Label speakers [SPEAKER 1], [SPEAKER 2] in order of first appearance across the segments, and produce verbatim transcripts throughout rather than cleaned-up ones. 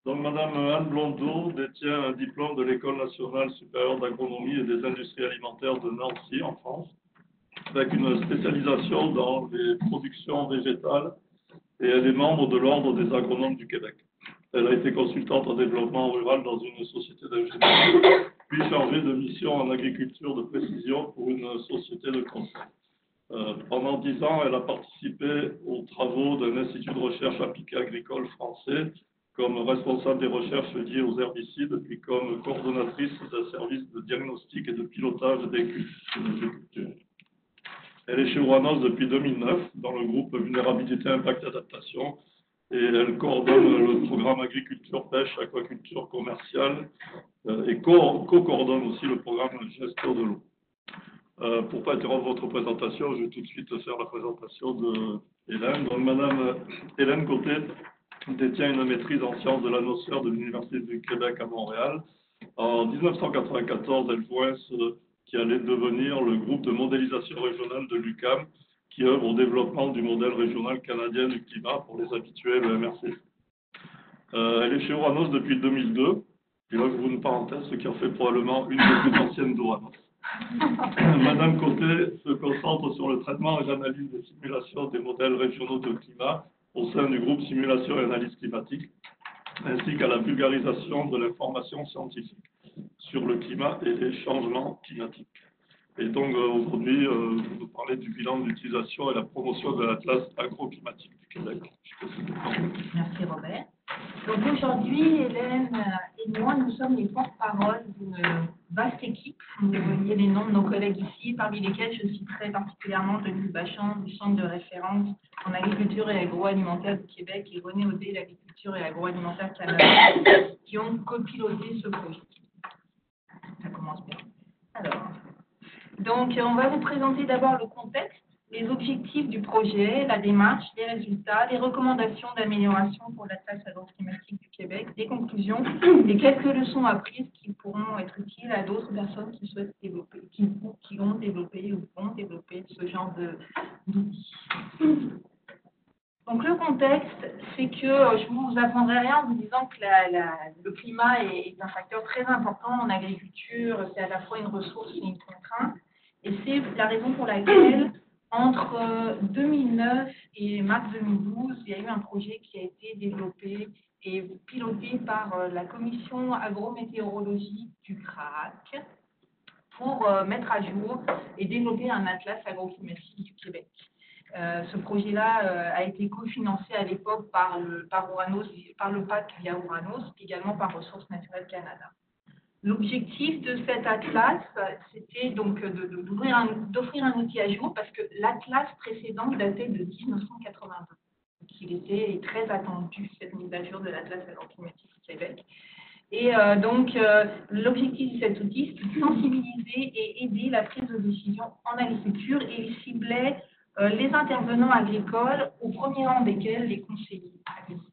[SPEAKER 1] Donc, Madame Anne Blondeau détient un diplôme de l'École nationale supérieure d'agronomie et des industries alimentaires de Nancy, en France, avec une spécialisation dans les productions végétales et elle est membre de l'Ordre des agronomes du Québec. Elle a été consultante en développement rural dans une société d'ingénierie, puis chargée de mission en agriculture de précision pour une société de conseil. Euh, pendant dix ans, elle a participé aux travaux d'un institut de recherche appliquée agricole français comme responsable des recherches liées aux herbicides, puis comme coordonnatrice d'un service de diagnostic et de pilotage des cultures. Elle est chez Ouranos depuis deux mille neuf dans le groupe Vulnérabilité, Impact et Adaptation et elle coordonne le programme agriculture, pêche, aquaculture commerciale euh, et co-coordonne aussi le programme gestion de l'eau. Euh, pour ne pas interrompre votre présentation, je vais tout de suite faire la présentation de Hélène. Donc, Madame Hélène Côté détient une maîtrise en sciences de l'annonceur de l'Université du Québec à Montréal. En mille neuf cent quatre-vingt-quatorze, elle joint ce qui allait devenir le groupe de modélisation régionale de l'U Q A M, qui œuvre au développement du modèle régional canadien du climat pour les habitués, le M R C. Euh, elle est chez Ouranos depuis deux mille deux. Et là, je vous une parenthèse, ce qui en fait probablement une des plus anciennes d'Ouranos. Madame Côté se concentre sur le traitement et l'analyse des simulations des modèles régionaux de climat au sein du groupe Simulation et Analyse climatique, ainsi qu'à la vulgarisation de l'information scientifique sur le climat et les changements climatiques. Et donc euh, aujourd'hui, euh, je vais vous parler du bilan de l'utilisation et la promotion de l'Atlas agroclimatique du Québec.
[SPEAKER 2] Merci Robert. Donc aujourd'hui, Hélène et moi, nous sommes les porte-parole d'une vaste équipe. Vous voyez les noms de nos collègues ici, parmi lesquels je citerai particulièrement Denis Bachand du Centre de référence en agriculture et agroalimentaire du Québec et René Audet, l'agriculture et agroalimentaire Canada, qui ont copiloté ce projet. Ça commence bien. Alors, donc on va vous présenter d'abord le contexte, les objectifs du projet, la démarche, les résultats, les recommandations d'amélioration pour l'Atlas agroclimatique du Québec, les conclusions et quelques leçons apprises qui pourront être utiles à d'autres personnes qui souhaitent développer, qui, qui ont développé ou vont développer ce genre d'outils. Donc le contexte, c'est que je ne vous apprendrai rien en vous disant que la, la, le climat est un facteur très important en agriculture, c'est à la fois une ressource et une contrainte, et c'est la raison pour laquelle entre deux mille neuf et mars deux mille douze, il y a eu un projet qui a été développé et piloté par la commission agrométéorologie du C R A C pour mettre à jour et développer un atlas agroclimatique du Québec. Euh, ce projet-là euh, a été cofinancé à l'époque par le, par, Ouranos, par le P A C via Ouranos, puis également par Ressources naturelles Canada. L'objectif de cet atlas, c'était donc d'offrir un, d'offrir un outil à jour parce que l'atlas précédent datait de mille neuf cent quatre-vingt-deux. Donc il était très attendu, cette mise à jour de l'atlas agroclimatique du Québec. Et euh, donc, euh, l'objectif de cet outil, c'est de sensibiliser et aider la prise de décision en agriculture et il ciblait euh, les intervenants agricoles, au premier rang desquels les conseillers agricoles.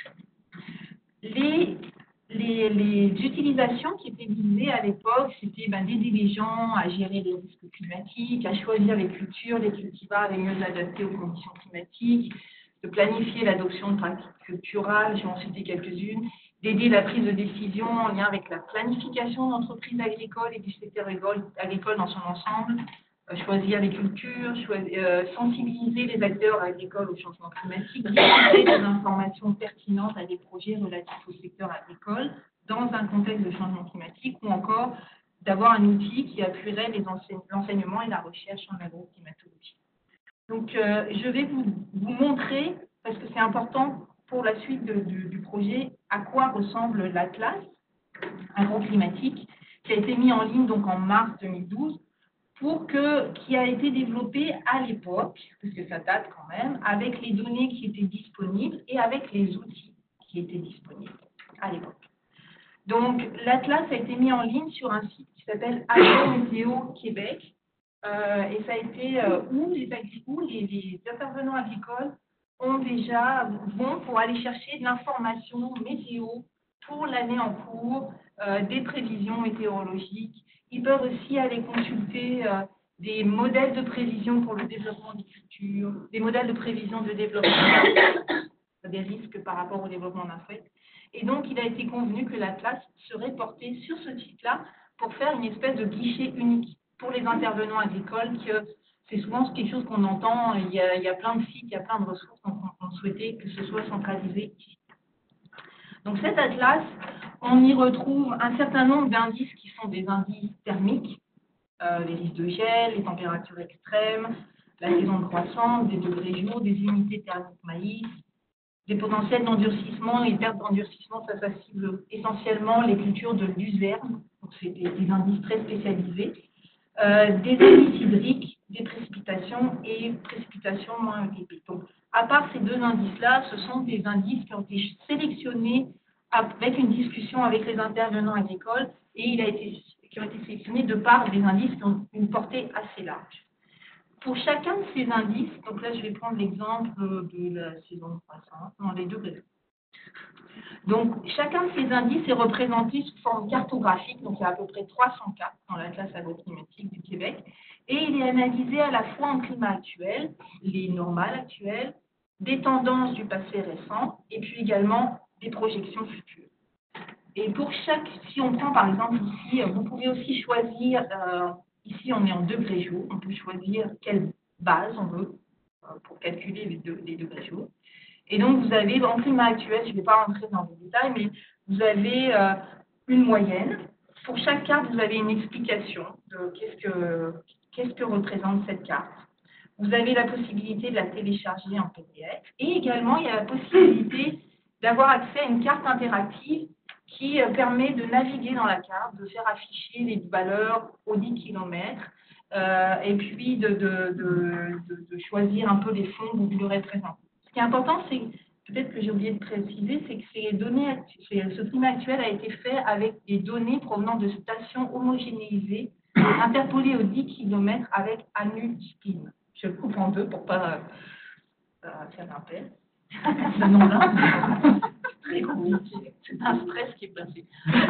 [SPEAKER 2] Les Les, les utilisations qui étaient visées à l'époque, c'était ben, d'aider les gens à gérer les risques climatiques, à choisir les cultures, les cultivars les mieux adaptés aux conditions climatiques, de planifier l'adoption de pratiques culturales, j'ai en cité quelques-unes, d'aider la prise de décision en lien avec la planification d'entreprises agricoles et du secteur agricole dans son ensemble, euh, choisir les cultures, choisir, euh, sensibiliser les acteurs agricoles au changement climatique, diffuser des informations pertinentes à des projets relatifs au secteur agricole dans un contexte de changement climatique ou encore d'avoir un outil qui appuierait les l'enseignement et la recherche en agroclimatologie. Donc, euh, je vais vous, vous montrer, parce que c'est important pour la suite de, de, du projet, à quoi ressemble l'Atlas agroclimatique qui a été mis en ligne donc en mars deux mille douze, pour que, qui a été développé à l'époque, parce que ça date quand même, avec les données qui étaient disponibles et avec les outils qui étaient disponibles à l'époque. Donc, l'Atlas a été mis en ligne sur un site qui s'appelle Agrométéo Québec, euh, et ça a été euh, où, les, où les, les intervenants agricoles ont déjà, vont pour aller chercher de l'information météo pour l'année en cours, euh, des prévisions météorologiques. Ils peuvent aussi aller consulter euh, des modèles de prévision pour le développement des cultures, des modèles de prévision de développement des risques par rapport au développement d'un fait. Et donc, il a été convenu que l'Atlas serait porté sur ce site-là pour faire une espèce de guichet unique pour les intervenants agricoles, que c'est souvent quelque chose qu'on entend, il y, a, il y a plein de sites, il y a plein de ressources, donc on, on souhaitait que ce soit centralisé ici. Donc cet atlas, on y retrouve un certain nombre d'indices qui sont des indices thermiques, euh, les risques de gel, les températures extrêmes, la saison de croissance, des degrés jour, des unités thermiques maïs, des potentiels d'endurcissement et pertes d'endurcissement, ça, ça cible essentiellement les cultures de luzerne, donc c'est des, des indices très spécialisés, euh, des indices hydriques, des précipitations et précipitations moins épiques. Donc, à part ces deux indices-là, ce sont des indices qui ont été sélectionnés avec une discussion avec les intervenants agricoles et il a été, qui ont été sélectionnés de par des indices qui ont une portée assez large. Pour chacun de ces indices, donc là je vais prendre l'exemple de la saison de croissance, dans les deux raisons. Donc chacun de ces indices est représenté sous forme cartographique, donc il y a à peu près trois cents cartes dans l'Atlas agroclimatique du Québec, et il est analysé à la fois en climat actuel, les normales actuelles, des tendances du passé récent, et puis également des projections futures. Et pour chaque, si on prend par exemple ici, vous pouvez aussi choisir, euh, ici on est en degrés jours, on peut choisir quelle base on veut euh, pour calculer les, deux, les degrés jours. Et donc vous avez, en climat actuel, je ne vais pas rentrer dans les détails, mais vous avez euh, une moyenne. Pour chaque carte, vous avez une explication de qu'est-ce que, qu'est-ce que représente cette carte. Vous avez la possibilité de la télécharger en P D F. Et également, il y a la possibilité d'avoir accès à une carte interactive qui permet de naviguer dans la carte, de faire afficher les valeurs aux dix kilomètres, euh, et puis de, de, de, de, de choisir un peu les fonds que vous voulez représenter. Ce qui est important, c'est, peut-être que j'ai oublié de préciser, c'est que ces données, ce climat actuel a été fait avec des données provenant de stations homogénéisées, interpolées aux dix kilomètres avec ANU-SPIN. Je le coupe en deux pour ne pas euh, faire un pelle. Ce nom-là, c'est très compliqué. C'est un stress qui est passé.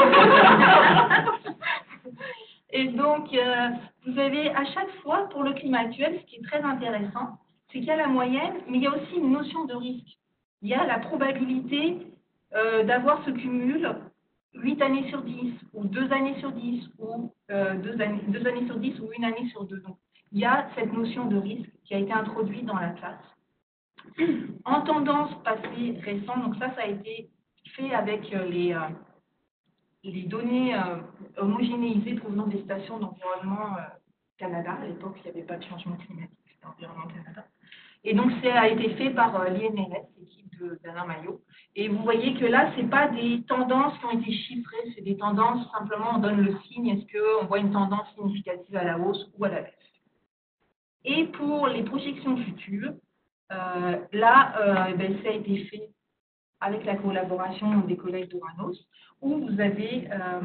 [SPEAKER 2] Et donc, euh, vous avez à chaque fois, pour le climat actuel, ce qui est très intéressant, c'est qu'il y a la moyenne, mais il y a aussi une notion de risque. Il y a la probabilité euh, d'avoir ce cumul huit années sur dix, ou deux années sur dix, ou euh, deux, années, deux années sur dix, ou une année sur deux. Donc, il y a cette notion de risque qui a été introduite dans la classe. En tendance passée récente, donc ça, ça a été fait avec les, euh, les données euh, homogénéisées provenant des stations d'environnement euh, Canada. À l'époque, il n'y avait pas de changement climatique, c'était Environnement Canada. Et donc, ça a été fait par euh, l'I N R S, l'équipe d'Alain Maillot. Et vous voyez que là, ce n'est pas des tendances qui ont été chiffrées, c'est des tendances, simplement, on donne le signe, est-ce qu'on voit une tendance significative à la hausse ou à la baisse. Et pour les projections futures, euh, là, euh, ben, ça a été fait avec la collaboration des collègues d'Oranos, où vous avez euh,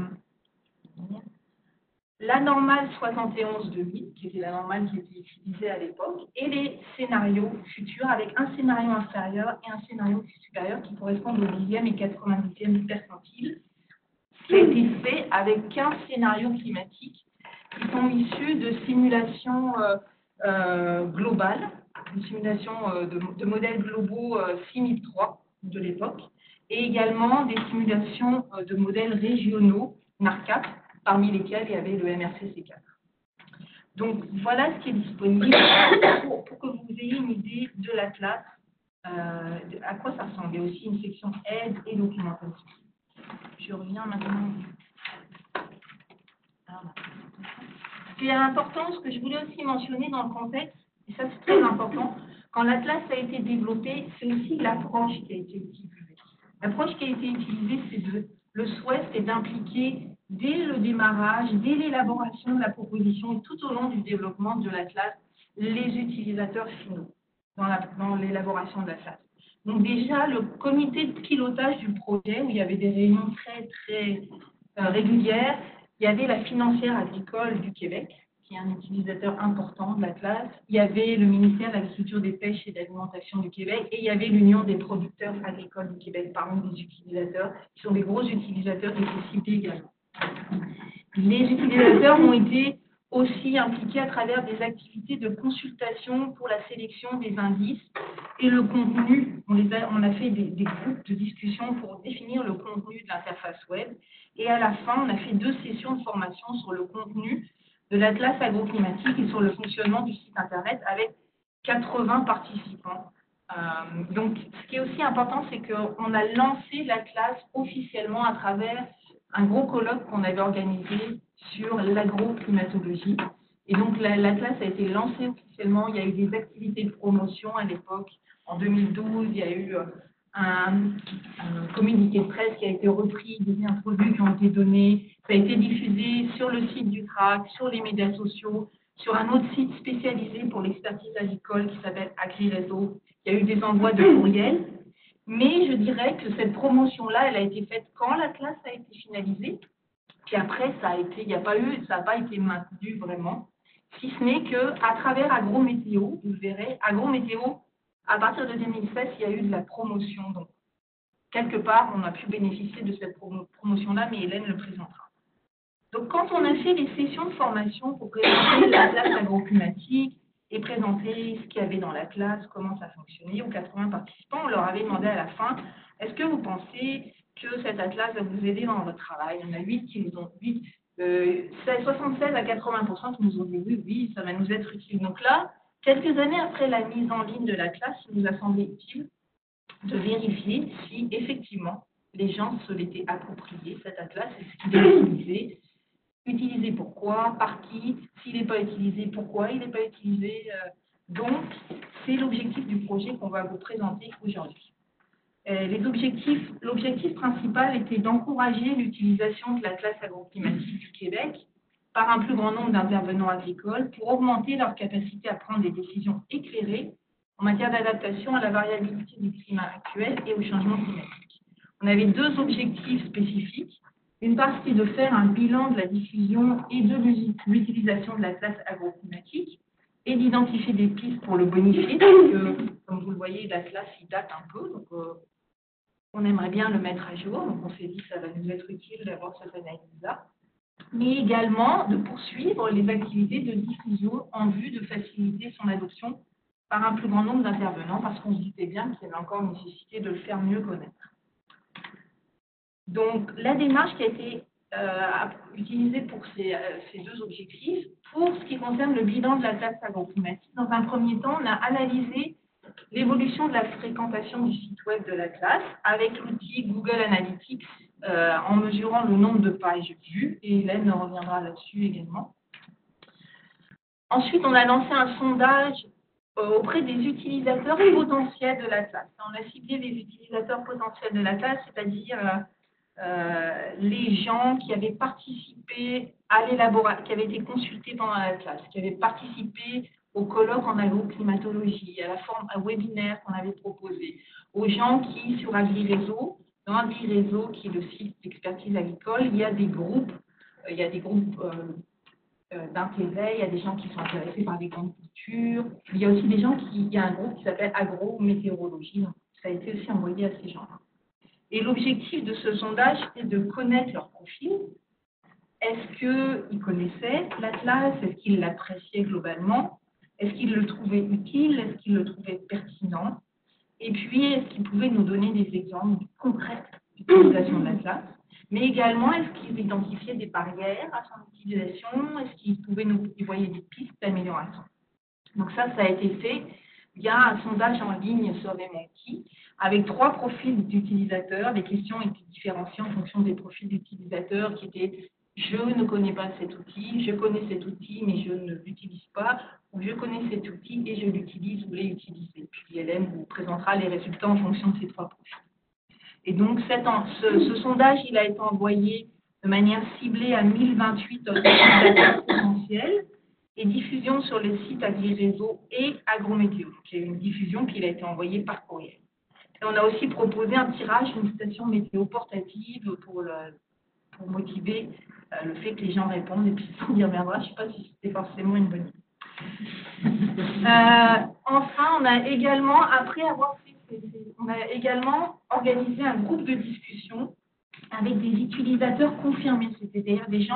[SPEAKER 2] la normale soixante et onze deux mille, qui était la normale qui était utilisée à l'époque, et les scénarios futurs avec un scénario inférieur et un scénario supérieur qui correspondent au dixième et quatre-vingt-dixième percentile, qui a été fait avec quinze scénarios climatiques qui sont issus de simulations euh, euh, globales, une simulation euh, de, de modèles globaux euh, six mille trois de l'époque, et également des simulations euh, de modèles régionaux, NARCAP, parmi lesquels il y avait le M R C C quatre. Donc voilà ce qui est disponible pour, pour que vous ayez une idée de l'Atlas, euh, à quoi ça ressemble. Il y a aussi une section aide et documentation. Je reviens maintenant. Ce qui est important, ce que je voulais aussi mentionner dans le contexte, et ça c'est très important, quand l'Atlas a été développé, c'est aussi l'approche qui a été utilisée. L'approche qui a été utilisée, c'est de, le souhait, c'est d'impliquer dès le démarrage, dès l'élaboration de la proposition et tout au long du développement de l'Atlas, les utilisateurs finaux dans, la, dans l'élaboration de l'Atlas. Donc déjà, le comité de pilotage du projet, où il y avait des réunions très, très euh, régulières, il y avait la financière agricole du Québec, qui est un utilisateur important de l'Atlas. Il y avait le ministère de l'Agriculture, des Pêches et de l'Alimentation du Québec. Et il y avait l'Union des producteurs agricoles du Québec parmi les utilisateurs, qui sont des gros utilisateurs qui étaient cités également. Les utilisateurs ont été aussi impliqués à travers des activités de consultation pour la sélection des indices et le contenu. On, les a, on a fait des, des groupes de discussion pour définir le contenu de l'interface web. Et à la fin, on a fait deux sessions de formation sur le contenu de l'Atlas agroclimatique et sur le fonctionnement du site Internet avec quatre-vingts participants. Euh, donc, ce qui est aussi important, c'est qu'on a lancé l'Atlas officiellement à travers un gros colloque qu'on avait organisé sur l'agroclimatologie. Et donc, l'Atlas a été lancé officiellement. Il y a eu des activités de promotion à l'époque. En deux mille douze, il y a eu un, un communiqué de presse qui a été repris, des entrevues qui ont été données. Ça a été diffusé sur le site du C R A C, sur les médias sociaux, sur un autre site spécialisé pour l'expertise agricole qui s'appelle AgriRéseau. Il y a eu des envois de courriels. Mais je dirais que cette promotion-là, elle a été faite quand l'Atlas a été finalisé. Puis après, ça a été, il n'y a pas eu, ça n'a pas été maintenu vraiment. Si ce n'est qu'à travers Agrométéo, vous verrez, Agrométéo, à partir de deux mille seize, il y a eu de la promotion. Donc, quelque part, on a pu bénéficier de cette promo promotion-là, mais Hélène le présentera. Donc, quand on a fait les sessions de formation pour présenter l'Atlas agroclimatique et présenter ce qu'il y avait dans la classe, comment ça fonctionnait, aux quatre-vingts participants, on leur avait demandé à la fin, est-ce que vous pensez que cet Atlas va vous aider dans votre travail? Il y en a huit qui nous ont dit, euh, soixante-seize à quatre-vingts pour cent qui nous ont dit oui, oui, ça va nous être utile. Donc là, quelques années après la mise en ligne de la classe, il nous a semblé utile de vérifier si effectivement les gens se l'étaient approprié, cet Atlas, et ce qu'il est utilisé. Utilisé pourquoi, par qui, s'il n'est pas utilisé, pourquoi il n'est pas utilisé. Euh, donc, c'est l'objectif du projet qu'on va vous présenter aujourd'hui. Euh, les objectifs, l'objectif principal était d'encourager l'utilisation de l'Atlas agroclimatique du Québec par un plus grand nombre d'intervenants agricoles pour augmenter leur capacité à prendre des décisions éclairées en matière d'adaptation à la variabilité du climat actuel et au changement climatique. On avait deux objectifs spécifiques. Une part, c'est de faire un bilan de la diffusion et de l'utilisation de l'Atlas agroclimatique et d'identifier des pistes pour le bonifier, parce que, comme vous le voyez, l'Atlas, il date un peu, donc euh, on aimerait bien le mettre à jour, donc on s'est dit que ça va nous être utile d'avoir cette analyse-là, mais également de poursuivre les activités de diffusion en vue de faciliter son adoption par un plus grand nombre d'intervenants, parce qu'on se doutait bien qu'il y avait encore nécessité de le faire mieux connaître. Donc, la démarche qui a été euh, utilisée pour ces, euh, ces deux objectifs, pour ce qui concerne le bilan de l'Atlas agroclimatique, dans un premier temps, on a analysé l'évolution de la fréquentation du site web de l'Atlas avec l'outil Google Analytics euh, en mesurant le nombre de pages vues, et Hélène reviendra là-dessus également. Ensuite, on a lancé un sondage euh, auprès des utilisateurs potentiels de l'Atlas. On a ciblé les utilisateurs potentiels de l'Atlas, c'est-à-dire euh, Euh, les gens qui avaient participé à l'élaboration, qui avaient été consultés pendant la classe, qui avaient participé au colloque en agroclimatologie, à la forme à webinaire qu'on avait proposé, aux gens qui, sur AgriRéseau, dans AgriRéseau, qui est le site d'expertise agricole, il y a des groupes, euh, il y a des groupes euh, euh, d'intérêt, il y a des gens qui sont intéressés par des grandes cultures, il y a aussi des gens qui, il y a un groupe qui s'appelle agrométéorologie, donc ça a été aussi envoyé à ces gens-là. Et l'objectif de ce sondage, c'était de connaître leur profil. Est-ce qu'ils connaissaient l'Atlas? Est-ce qu'ils l'appréciaient globalement? Est-ce qu'ils le trouvaient utile? Est-ce qu'ils le trouvaient pertinent? Et puis, est-ce qu'ils pouvaient nous donner des exemples concrets d'utilisation de l'Atlas? Mais également, est-ce qu'ils identifiaient des barrières à son utilisation? Est-ce qu'ils pouvaient nous y voyer des pistes d'amélioration? Donc ça, ça a été fait via un sondage en ligne sur SurveyMonkey, avec trois profils d'utilisateurs. Les questions étaient différenciées en fonction des profils d'utilisateurs qui étaient « je ne connais pas cet outil »,« je connais cet outil mais je ne l'utilise pas » ou « je connais cet outil et je l'utilise ou l'ai utilisé ». Puis Hélène vous présentera les résultats en fonction de ces trois profils. Et donc cette, ce, ce sondage, il a été envoyé de manière ciblée à mille vingt-huit utilisateurs potentiels et diffusion sur le site AgriRéseau et Agrométéo. C'est une diffusion qui a été envoyée par courriel. Et on a aussi proposé un tirage d'une station météo portative pour, le, pour motiver euh, le fait que les gens répondent et puis on y reviendra. Je ne sais pas si c'était forcément une bonne idée. Euh, enfin, on a également, après avoir fait, on a également organisé un groupe de discussion avec des utilisateurs confirmés, c'est-à-dire des gens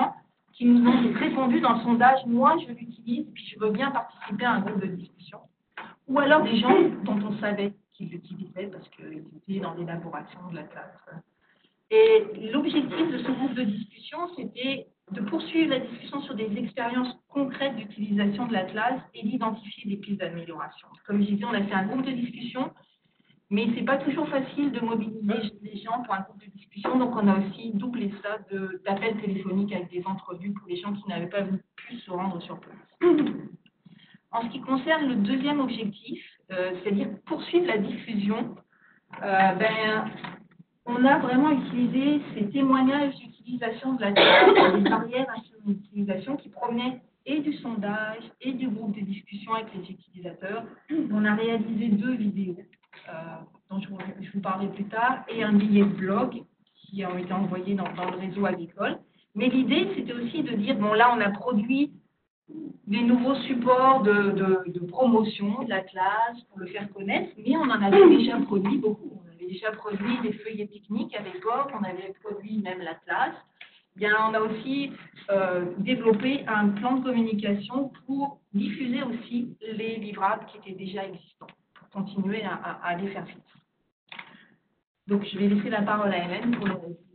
[SPEAKER 2] qui nous ont répondu dans le sondage « Moi, je l'utilise, puis je veux bien participer à un groupe de discussion ». Ou alors des gens dont on savait qu'ils l'utilisaient parce qu'ils étaient dans l'élaboration de la classe. Et l'objectif de ce groupe de discussion, c'était de poursuivre la discussion sur des expériences concrètes d'utilisation de l'Atlas et d'identifier des pistes d'amélioration. Comme je disais, on a fait un groupe de discussion, mais ce n'est pas toujours facile de mobiliser les gens pour un groupe de discussion, donc on a aussi doublé ça d'appels téléphoniques avec des entrevues pour les gens qui n'avaient pas pu se rendre sur place. En ce qui concerne le deuxième objectif, euh, c'est-à-dire poursuivre la diffusion, euh, ben, on a vraiment utilisé ces témoignages d'utilisation de la classe, des barrières à son utilisation qui provenaient et du sondage et du groupe de discussion avec les utilisateurs. On a réalisé deux vidéos euh, dont je vous, je vous parlerai plus tard et un billet de blog qui ont été envoyés dans, dans le réseau agricole. Mais l'idée, c'était aussi de dire, bon là, on a produit des nouveaux supports de, de, de promotion de la classe pour le faire connaître, mais on en avait déjà produit beaucoup. On avait déjà produit des feuillets techniques à l'époque, on avait produit même la classe. Bien, on a aussi euh, développé un plan de communication pour diffuser aussi les livrables qui étaient déjà existants, pour continuer à, à, à les faire vivre. Donc, je vais laisser la parole à Hélène pour le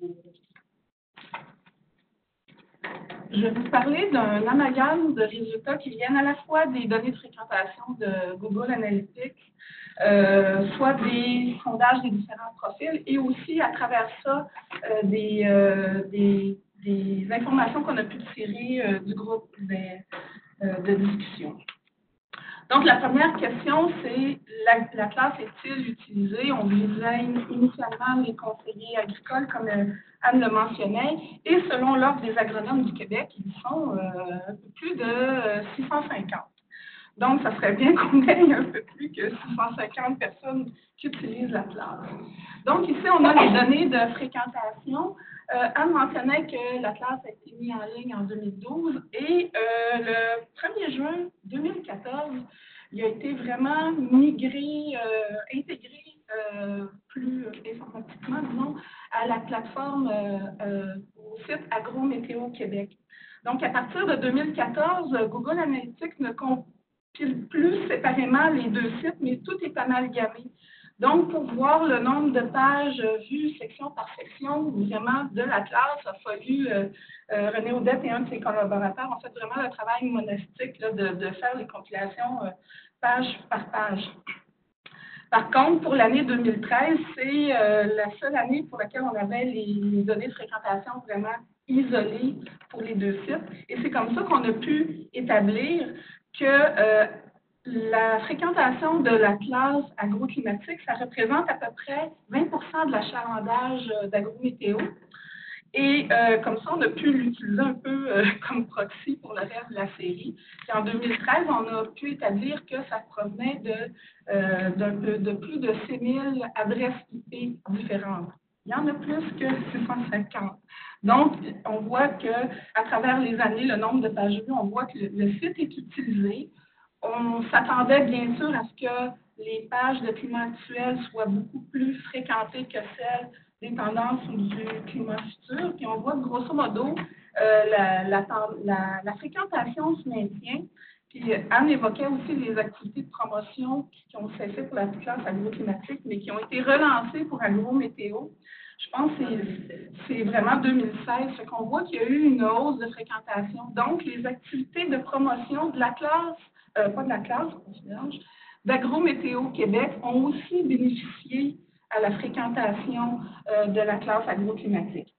[SPEAKER 3] Je vais vous parler d'un amalgame de résultats qui viennent à la fois des données de fréquentation de Google Analytics, euh, soit des sondages des différents profils, et aussi à travers ça, euh, des, euh, des, des informations qu'on a pu tirer euh, du groupe des, euh, de discussion. Donc, la première question, c'est la, la classe est-il utilisée? On visait initialement les conseillers agricoles, comme euh, Anne le mentionnait, et selon l'Ordre des agronomes du Québec, ils sont euh, plus de euh, six cent cinquante. Donc, ça serait bien qu'on ait un peu plus que six cent cinquante personnes qui utilisent la classe. Donc, ici, on a les données de fréquentation. Euh, Anne mentionnait que la classe a été mise en ligne en deux mille douze et euh, le premier juin deux mille quatorze, il a été vraiment migré, euh, intégré euh, plus informatiquement, disons, à la plateforme, euh, euh, au site Agrométéo Québec. Donc, à partir de deux mille quatorze, Google Analytics ne compile plus séparément les deux sites, mais tout est amalgamé. Donc, pour voir le nombre de pages vues section par section, vraiment de la classe, il a fallu, euh, euh, René Audette et un de ses collaborateurs ont fait vraiment le travail monastique là, de, de faire les compilations euh, page par page. Par contre, pour l'année deux mille treize, c'est euh, la seule année pour laquelle on avait les, les données de fréquentation vraiment isolées pour les deux sites. Et c'est comme ça qu'on a pu établir que euh, la fréquentation de la classe agroclimatique, ça représente à peu près vingt pour cent de l'achalandage d'agrométéo. Et euh, comme ça, on a pu l'utiliser un peu euh, comme proxy pour le reste de la série. Et en deux mille treize, on a pu établir que ça provenait de, euh, de, de plus de six mille adresses I P différentes. Il y en a plus que six cent cinquante. Donc, on voit qu'à travers les années, le nombre de pages vues, on voit que le, le site est utilisé. On s'attendait bien sûr à ce que les pages de climat actuel soient beaucoup plus fréquentées que celles des tendances du climat futur. Puis on voit que grosso modo, euh, la, la, la, la fréquentation se maintient. Puis Anne évoquait aussi les activités de promotion qui ont cessé pour la classe agroclimatique, mais qui ont été relancées pour agrométéo. Je pense que c'est vraiment deux mille seize, fait qu'on voit qu'il y a eu une hausse de fréquentation. Donc, les activités de promotion de la classe, euh, pas de la classe, on se mélange, d'Agrométéo Québec ont aussi bénéficié à la fréquentation euh, de la classe agroclimatique.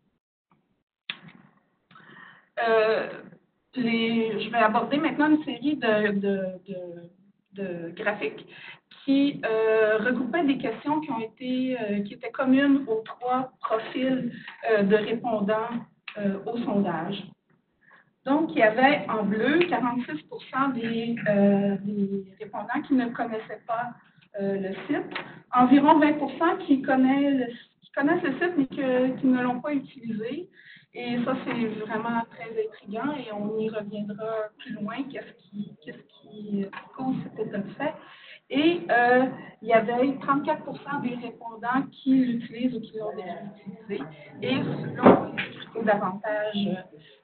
[SPEAKER 3] Euh, les, je vais aborder maintenant une série de, de, de, de graphiques qui euh, regroupaient des questions qui ont été, euh, qui étaient communes aux trois profils euh, de répondants euh, au sondage. Donc, il y avait en bleu quarante-six pour cent des, euh, des répondants qui ne connaissaient pas euh, le site, environ vingt pour cent qui connaissent le, qui connaissent le site mais que, qui ne l'ont pas utilisé. Et ça, c'est vraiment très intriguant et on y reviendra plus loin, qu'est-ce qui, qu'est-ce qui cause cet état de fait. Et euh, il y avait trente-quatre pour cent des répondants qui l'utilisent ou qui l'ont déjà utilisé. Et ceux-là ont été plutôt davantage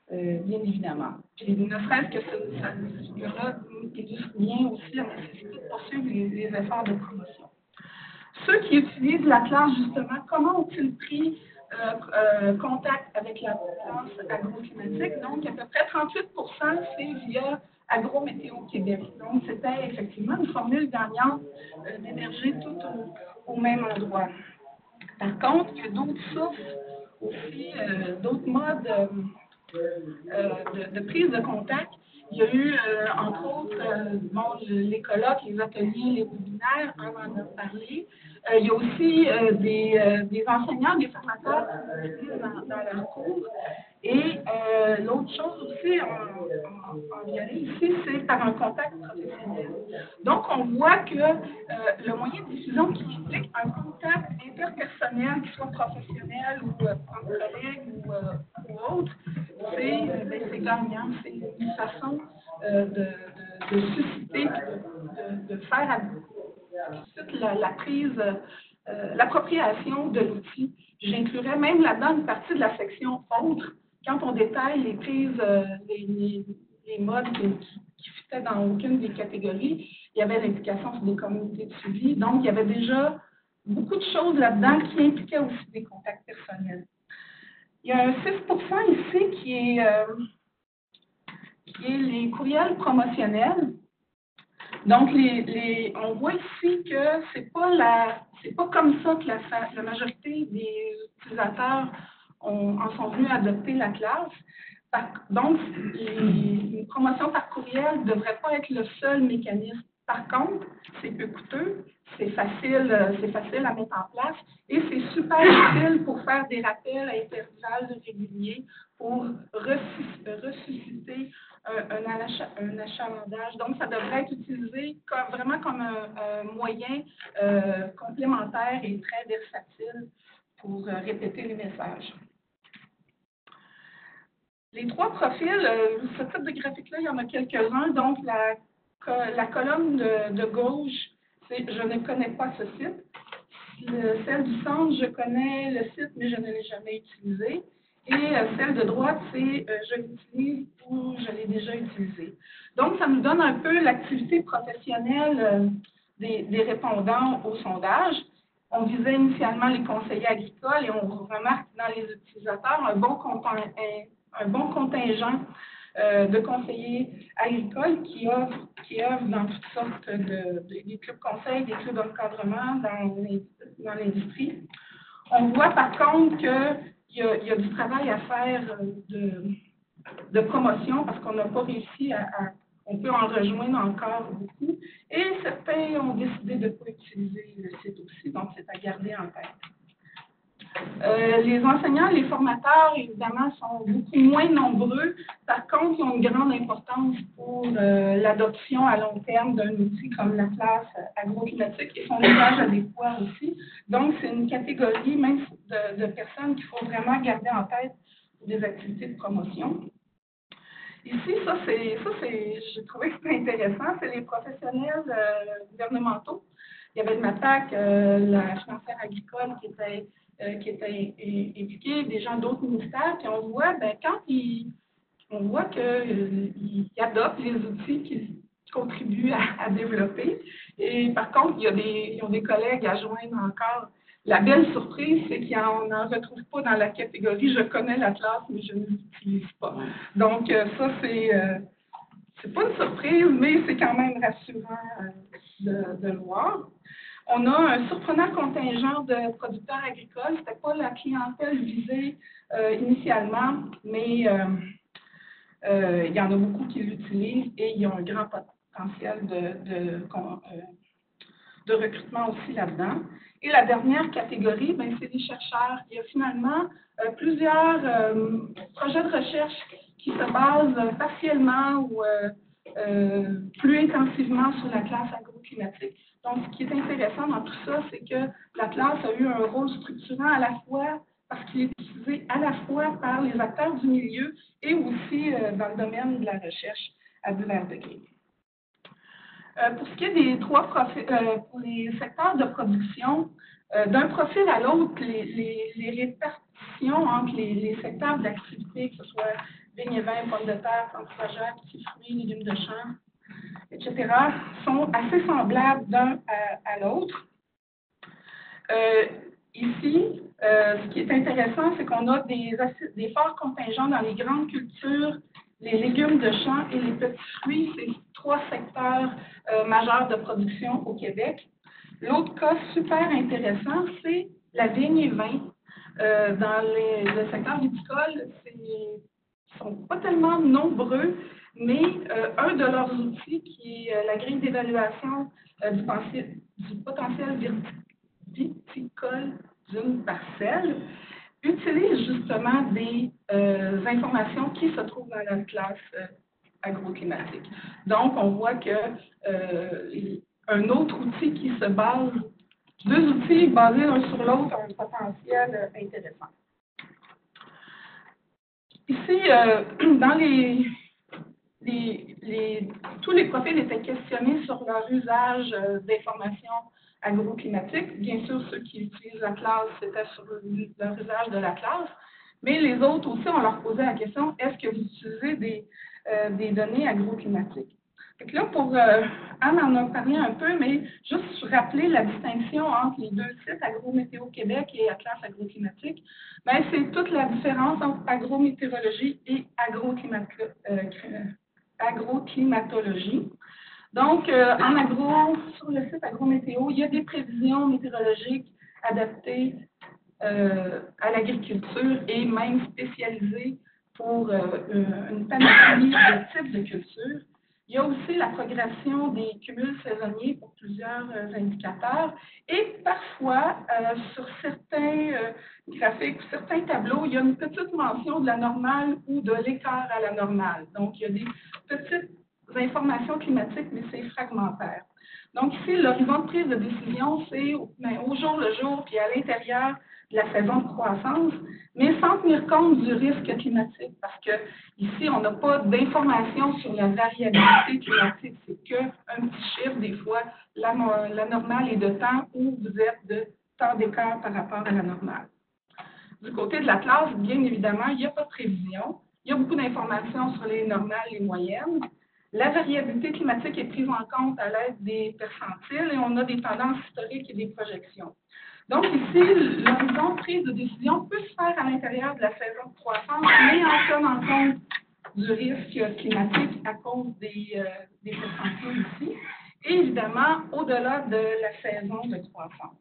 [SPEAKER 3] euh, bien évidemment. Puis ne serait-ce que ce, ce figure-là illustre bien aussi la nécessité de poursuivre les, les efforts de promotion. Ceux qui utilisent la classe, justement, comment ont-ils pris euh, euh, contact avec la classe agroclimatique? Donc, à peu près trente-huit pour cent, c'est via Agrométéo Québec. Donc, c'était effectivement une formule gagnante euh, d'héberger tout au, au même endroit. Par contre, il y a d'autres sources aussi, euh, d'autres modes euh, euh, de, de prise de contact. Il y a eu, euh, entre autres, euh, bon, les colloques, les ateliers, les webinaires, on en a parlé. Euh, il y a aussi euh, des, euh, des enseignants, des formateurs qui l'utilisent dans, dans leurs cours. Et euh, l'autre chose aussi, en, en, en violet ici, c'est par un contact professionnel. Donc, on voit que euh, le moyen de diffusion qui implique un contact interpersonnel, qu'il soit professionnel ou euh, entre collègues ou, euh, ou autre, c'est euh, ben, c'est gagnant. C'est une façon euh, de, de, de susciter, de, de, de faire la, la prise, euh, l'appropriation de l'outil. J'inclurais même là-dedans une partie de la section autres, quand on détaille les prises, euh, les, les, les modes qui, qui fitaient dans aucune des catégories, il y avait l'implication sur des communautés de suivi. Donc, il y avait déjà beaucoup de choses là-dedans qui impliquaient aussi des contacts personnels. Il y a un six pour cent ici qui est, euh, qui est les courriels promotionnels. Donc, les, les, on voit ici que c'est pas la, c'est pas comme ça que la, la majorité des utilisateurs ont, en sont venus adopter la classe. Par, donc, les, les promotions par courriel ne devraient pas être le seul mécanisme. Par contre, c'est peu coûteux, c'est facile, c'est facile à mettre en place et c'est super utile pour faire des rappels à intervalles réguliers pour ressusciter un, un, achat, un achalandage. Donc, ça devrait être utilisé comme, vraiment comme un, un moyen euh, complémentaire et très versatile pour euh, répéter les messages. Les trois profils, euh, ce type de graphique-là, il y en a quelques-uns. Donc, la, la colonne de, de gauche, c'est « Je ne connais pas ce site ». Le, celle du centre, je connais le site, mais je ne l'ai jamais utilisé. Et euh, celle de droite, c'est euh, « Je l'utilise » ou « Je l'ai déjà utilisé ». Donc, ça nous donne un peu l'activité professionnelle euh, des, des répondants au sondage. On visait initialement les conseillers agricoles et on remarque dans les utilisateurs un bon content, un bon contingent euh, de conseillers agricoles qui œuvrent, qui œuvrent dans toutes sortes de, de des clubs conseils, des clubs d'encadrement dans l'industrie. On voit par contre qu'il y, y a du travail à faire de, de promotion parce qu'on n'a pas réussi à, à, on peut en rejoindre encore beaucoup. Et certains ont décidé de ne pas utiliser le site aussi, donc c'est à garder en tête. Euh, les enseignants, les formateurs, évidemment, sont beaucoup moins nombreux. Par contre, ils ont une grande importance pour euh, l'adoption à long terme d'un outil comme la classe agroclimatique et son usage adéquat aussi. Donc, c'est une catégorie même de, de personnes qu'il faut vraiment garder en tête pour des activités de promotion. Ici, ça, c'est, ça, c'est, j'ai trouvé que c'était intéressant, c'est les professionnels euh, gouvernementaux. Il y avait le MAPAC, euh, la financière agricole qui était Euh, qui étaient impliqués, des gens d'autres ministères, puis on voit, ben, quand ils, on voit qu'ils euh, adoptent les outils qu'ils contribuent à, à développer. Et par contre, il y a des, ils ont des collègues à joindre encore. La belle surprise, c'est qu'ils n'en retrouvent pas dans la catégorie « Je connais la classe, mais je ne l'utilise pas ». Donc, euh, ça, c'est euh, c'est pas une surprise, mais c'est quand même rassurant euh, de, de le voir. On a un surprenant contingent de producteurs agricoles. Ce n'était pas la clientèle visée euh, initialement, mais euh, euh, il y en a beaucoup qui l'utilisent et il y a un grand potentiel de, de, euh, de recrutement aussi là-dedans. Et la dernière catégorie, ben, c'est les chercheurs. Il y a finalement euh, plusieurs euh, projets de recherche qui se basent partiellement ou euh, euh, plus intensivement sur la classe agroclimatique. Donc, ce qui est intéressant dans tout ça, c'est que la classe a eu un rôle structurant à la fois parce qu'il est utilisé à la fois par les acteurs du milieu et aussi euh, dans le domaine de la recherche à divers degrés. Euh, pour ce qui est des trois profils, euh, pour les secteurs de production, euh, d'un profil à l'autre, les, les, les répartitions entre les, les secteurs d'activité, que ce soit vignes et vins, pommes de terre, plantes fougères, petits fruits, légumes de champ, et cetera, sont assez semblables d'un à, à l'autre. Euh, ici, euh, ce qui est intéressant, c'est qu'on a des, des forts contingents dans les grandes cultures, les légumes de champ et les petits fruits. C'est trois secteurs euh, majeurs de production au Québec. L'autre cas super intéressant, c'est la vigne et vin. Euh, dans les, le secteur viticole, ils ne sont pas tellement nombreux, mais euh, un de leurs outils, qui est euh, la grille d'évaluation euh, du, du potentiel viticole d'une parcelle, utilise justement des euh, informations qui se trouvent dans la classe euh, agroclimatique. Donc, on voit que euh, un autre outil qui se base, deux outils basés l'un sur l'autre, ont un potentiel euh, intéressant. Ici, euh, dans les, les, les, tous les profils étaient questionnés sur leur usage euh, d'informations agroclimatiques. Bien sûr, ceux qui utilisent la classe, c'était sur leur usage de la classe, mais les autres aussi, on leur posait la question, est-ce que vous utilisez des, euh, des données agroclimatiques? Donc là, pour, euh, Anne en a parlé un peu, mais juste rappeler la distinction entre les deux sites, Agrométéo Québec et Atlas Agroclimatique, ben, c'est toute la différence entre agrométéorologie et agroclimato euh, agroclimatologie. Donc, euh, en agro, sur le site Agrométéo, il y a des prévisions météorologiques adaptées euh, à l'agriculture et même spécialisées pour euh, une panoplie de types de cultures. Il y a aussi la progression des cumuls saisonniers pour plusieurs euh, indicateurs et parfois, euh, sur certains euh, graphiques, certains tableaux, il y a une petite mention de la normale ou de l'écart à la normale. Donc, il y a des petites informations climatiques, mais c'est fragmentaire. Donc ici, l'horizon de prise de décision, c'est ben, au jour le jour, puis à l'intérieur de la saison de croissance, mais sans tenir compte du risque climatique, parce que ici, on n'a pas d'informations sur la variabilité climatique, c'est qu'un petit chiffre, des fois, la, la normale est de temps où vous êtes de temps d'écart par rapport à la normale. Du côté de la classe, bien évidemment, il n'y a pas de prévision. Il y a beaucoup d'informations sur les normales et les moyennes. La variabilité climatique est prise en compte à l'aide des percentiles et on a des tendances historiques et des projections. Donc ici, l'horizon de prise de décision peut se faire à l'intérieur de la saison de croissance, mais en tenant compte du risque climatique à cause des, euh, des percentiles ici, et évidemment au-delà de la saison de croissance.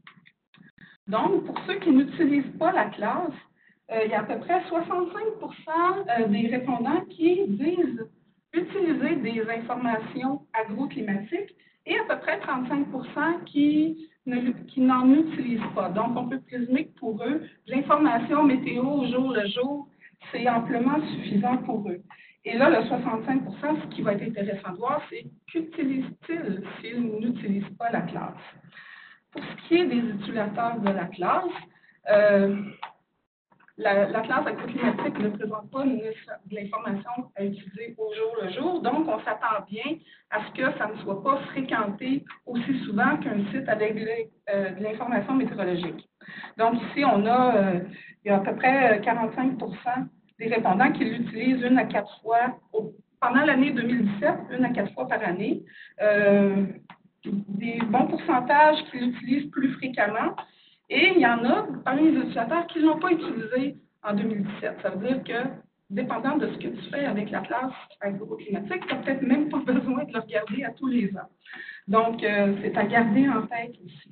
[SPEAKER 3] Donc, pour ceux qui n'utilisent pas la classe, euh, il y a à peu près soixante-cinq pour cent des répondants qui disent utiliser des informations agroclimatiques et à peu près trente-cinq pour cent qui ne, qui n'en utilisent pas. Donc, on peut présumer que pour eux, l'information météo au jour le jour, c'est amplement suffisant pour eux. Et là, le soixante-cinq pour cent, ce qui va être intéressant de voir, c'est qu'utilisent-ils s'ils n'utilisent pas la classe. Pour ce qui est des utilisateurs de la classe, euh, La, la classe agroclimatique ne présente pas de l'information à utiliser au jour le jour, donc on s'attend bien à ce que ça ne soit pas fréquenté aussi souvent qu'un site avec de, euh, de l'information météorologique. Donc ici, on a, euh, il y a à peu près quarante-cinq pour cent des répondants qui l'utilisent une à quatre fois au, pendant l'année deux mille dix-sept, une à quatre fois par année. Euh, des bons pourcentages qui l'utilisent plus fréquemment. Et il y en a parmi les utilisateurs qui ne l'ont pas utilisé en deux mille dix-sept. Ça veut dire que, dépendant de ce que tu fais avec la classe agroclimatique, tu n'as peut-être même pas besoin de le regarder à tous les ans. Donc, euh, c'est à garder en tête ici.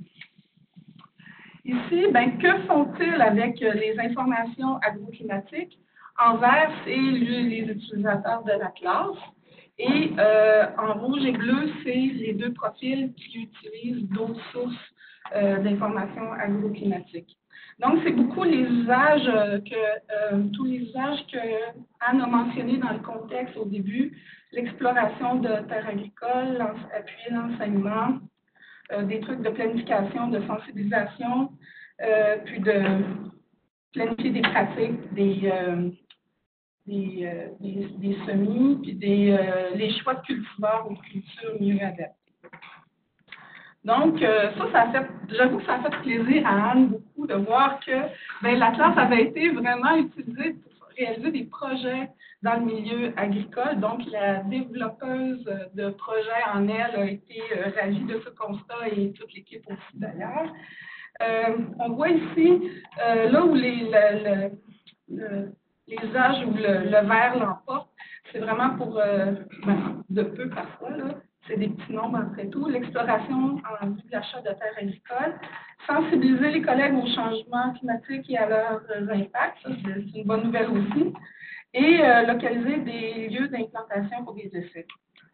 [SPEAKER 3] Ici, ben, que font-ils avec les informations agroclimatiques? En vert, c'est les utilisateurs de la classe. Et euh, en rouge et bleu, c'est les deux profils qui utilisent d'autres sources euh, d'informations agroclimatiques. Donc, c'est beaucoup les usages que, euh, tous les usages que Anne a mentionnés dans le contexte au début, l'exploration de terres agricoles, appuyer l'enseignement, euh, des trucs de planification, de sensibilisation, euh, puis de planifier des pratiques, des, euh, des, euh, des, des semis, puis des, euh, les choix de cultivars ou de cultures mieux adaptés. Donc, euh, ça, ça a fait, j'avoue que ça a fait plaisir à Anne beaucoup de voir que ben, la classe avait été vraiment utilisée pour réalisé des projets dans le milieu agricole. Donc, la développeuse de projet en elle a été euh, ravie de ce constat et toute l'équipe aussi d'ailleurs. Euh, on voit ici, euh, là où les, le, le, le, les usages où le, le vert l'emporte, c'est vraiment pour, euh, ben, de peu parfois, là, c'est des petits nombres après tout, l'exploration en vue de l'achat de terres agricoles, sensibiliser les collègues aux changements climatiques et à leurs impacts, ça c'est une bonne nouvelle aussi, et euh, localiser des lieux d'implantation pour des essais.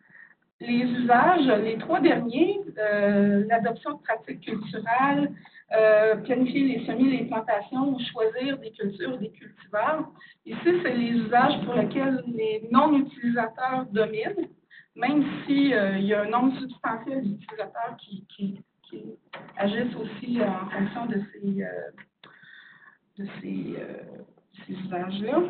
[SPEAKER 3] Les usages, les trois derniers, euh, l'adoption de pratiques culturelles, euh, planifier les semis, les plantations ou choisir des cultures, des cultivars. Ici, c'est les usages pour lesquels les non-utilisateurs dominent, même s'il euh, y a un nombre substantiel d'utilisateurs qui, qui, qui agissent aussi en fonction de ces, euh, de ces, euh, ces usages-là.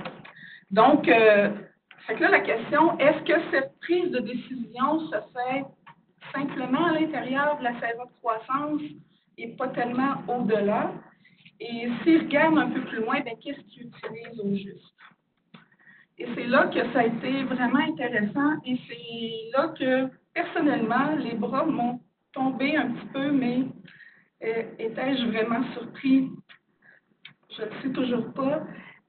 [SPEAKER 3] Donc, euh, fait que là, la question, est-ce que cette prise de décision se fait simplement à l'intérieur de la saison de croissance et pas tellement au-delà? Et s'ils regardent un peu plus loin, bien, qu'est-ce qu'ils utilisent au juste? Et c'est là que ça a été vraiment intéressant et c'est là que, personnellement, les bras m'ont tombé un petit peu, mais euh, étais-je vraiment surpris? Je ne le sais toujours pas.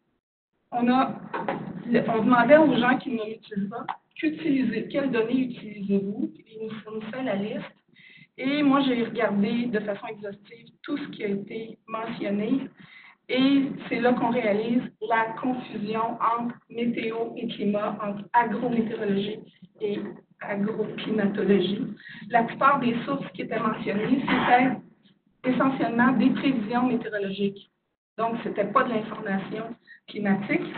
[SPEAKER 3] On a, on demandait aux gens qui ne l'utilisent pas, qu'utilisez, quelles données utilisez-vous? Ils nous fournissaient la liste. Et moi, j'ai regardé de façon exhaustive tout ce qui a été mentionné. Et c'est là qu'on réalise la confusion entre météo et climat, entre agrométéorologie et agroclimatologie. La plupart des sources qui étaient mentionnées, c'était essentiellement des prévisions météorologiques. Donc, ce n'était pas de l'information climatique.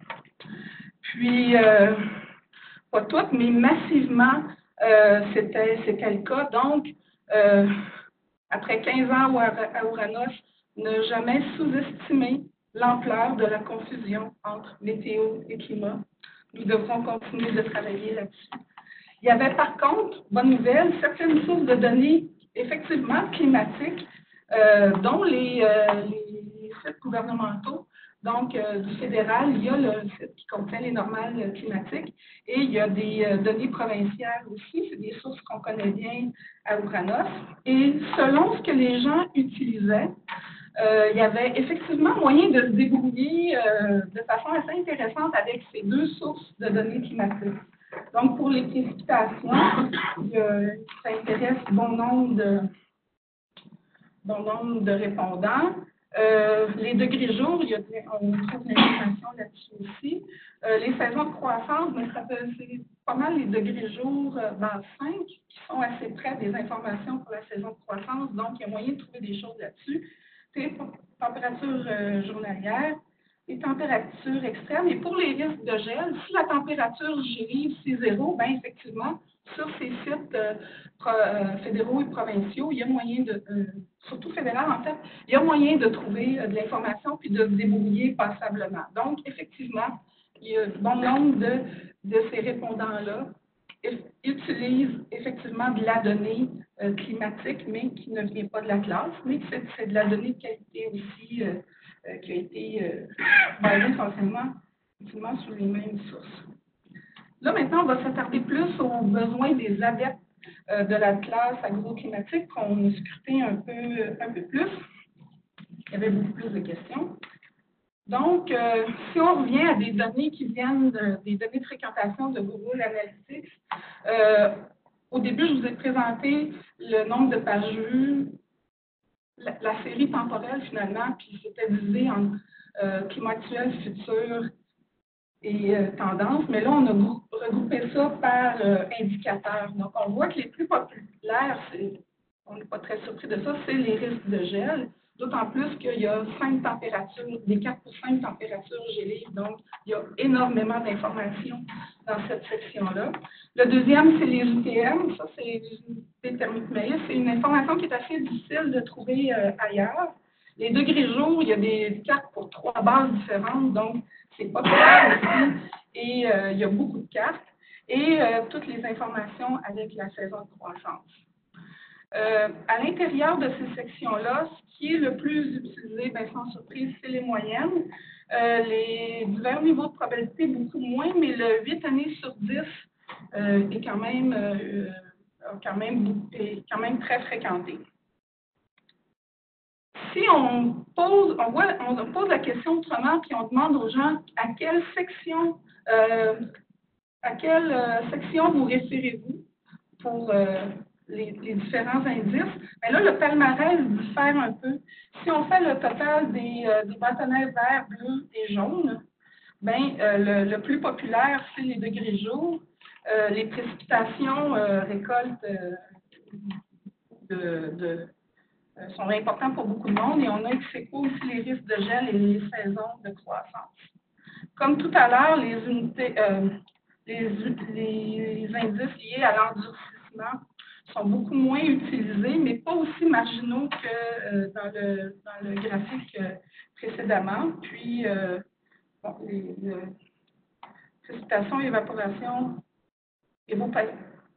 [SPEAKER 3] Puis, euh, pas toutes, mais massivement, euh, c'était, c'était le cas. Donc, euh, après quinze ans à Ouranos, ne jamais sous-estimer l'ampleur de la confusion entre météo et climat. Nous devrons continuer de travailler là-dessus. Il y avait par contre, bonne nouvelle, certaines sources de données effectivement climatiques, euh, dont les, euh, les, les sites gouvernementaux. Donc, euh, du fédéral, il y a le site qui contient les normales climatiques et il y a des euh, données provinciales aussi, c'est des sources qu'on connaît bien à Ouranos. Et selon ce que les gens utilisaient, euh, il y avait effectivement moyen de se débrouiller euh, de façon assez intéressante avec ces deux sources de données climatiques. Donc, pour les précipitations, euh, ça intéresse bon nombre de, bon nombre de répondants. Euh, les degrés jours, il y a, on trouve l'information là-dessus aussi. Euh, les saisons de croissance, mais ça peut, c'est pas mal les degrés jours euh, dans cinq qui sont assez près des informations pour la saison de croissance. Donc, il y a moyen de trouver des choses là-dessus. C'est température euh, journalière, les températures extrêmes. Et pour les risques de gel, si la température gélive c'est zéro, bien effectivement, sur ces sites euh, pro, euh, fédéraux et provinciaux, il y a moyen de, euh, surtout fédéral en fait, il y a moyen de trouver euh, de l'information puis de se débrouiller passablement. Donc, effectivement, il y a un bon nombre de, de ces répondants-là utilisent effectivement de la donnée euh, climatique, mais qui ne vient pas de la classe, mais c'est, c'est de la donnée de qualité aussi euh, euh, qui a été euh, basée essentiellement, essentiellement sur les mêmes sources. Là, maintenant, on va s'attarder plus aux besoins des adeptes euh, de la classe agroclimatique qu'on a scruté un peu, un peu plus. Il y avait beaucoup plus de questions. Donc, euh, si on revient à des données qui viennent de, des données de fréquentation de Google Analytics, euh, au début, je vous ai présenté le nombre de pages vues, la, la série temporelle finalement, puis c'était divisé en euh, climat actuel, futur et euh, tendance, mais là, on a regroupé ça par euh, indicateur. Donc, on voit que les plus populaires, c'est, on n'est pas très surpris de ça, c'est les risques de gel. D'autant plus qu'il y a cinq températures, des quatre ou cinq températures gelées, donc il y a énormément d'informations dans cette section-là. Le deuxième, c'est les U T M, ça c'est les unités thermiques maïs, c'est une information qui est assez difficile de trouver euh, ailleurs. Les degrés jour, il y a des cartes pour trois bases différentes, donc c'est pas clair aussi, et euh, il y a beaucoup de cartes, et euh, toutes les informations avec la saison de croissance. Euh, à l'intérieur de ces sections-là, ce qui est le plus utilisé, bien, sans surprise, c'est les moyennes. Euh, les divers niveaux de probabilité, beaucoup moins, mais le huit années sur dix euh, est quand même, euh, quand même, est quand même très fréquenté. Si on pose, on, voit, on pose la question autrement, puis on demande aux gens à quelle section, euh, à quelle euh, section vous référez-vous pour euh, les, les différents indices, bien là, le palmarès diffère un peu. Si on fait le total des, euh, des bâtonnets verts, bleus et jaunes, bien, euh, le, le plus populaire, c'est les degrés jour. Euh, les précipitations euh, récoltes euh, de, de Euh, sont importants pour beaucoup de monde et on a ex aequo aussi les risques de gel et les saisons de croissance. Comme tout à l'heure, les unités, euh, les, les indices liés à l'endurcissement sont beaucoup moins utilisés, mais pas aussi marginaux que euh, dans, le, dans le graphique euh, précédemment. Puis, euh, bon, les, les précipitations, évaporation, évapotranspiration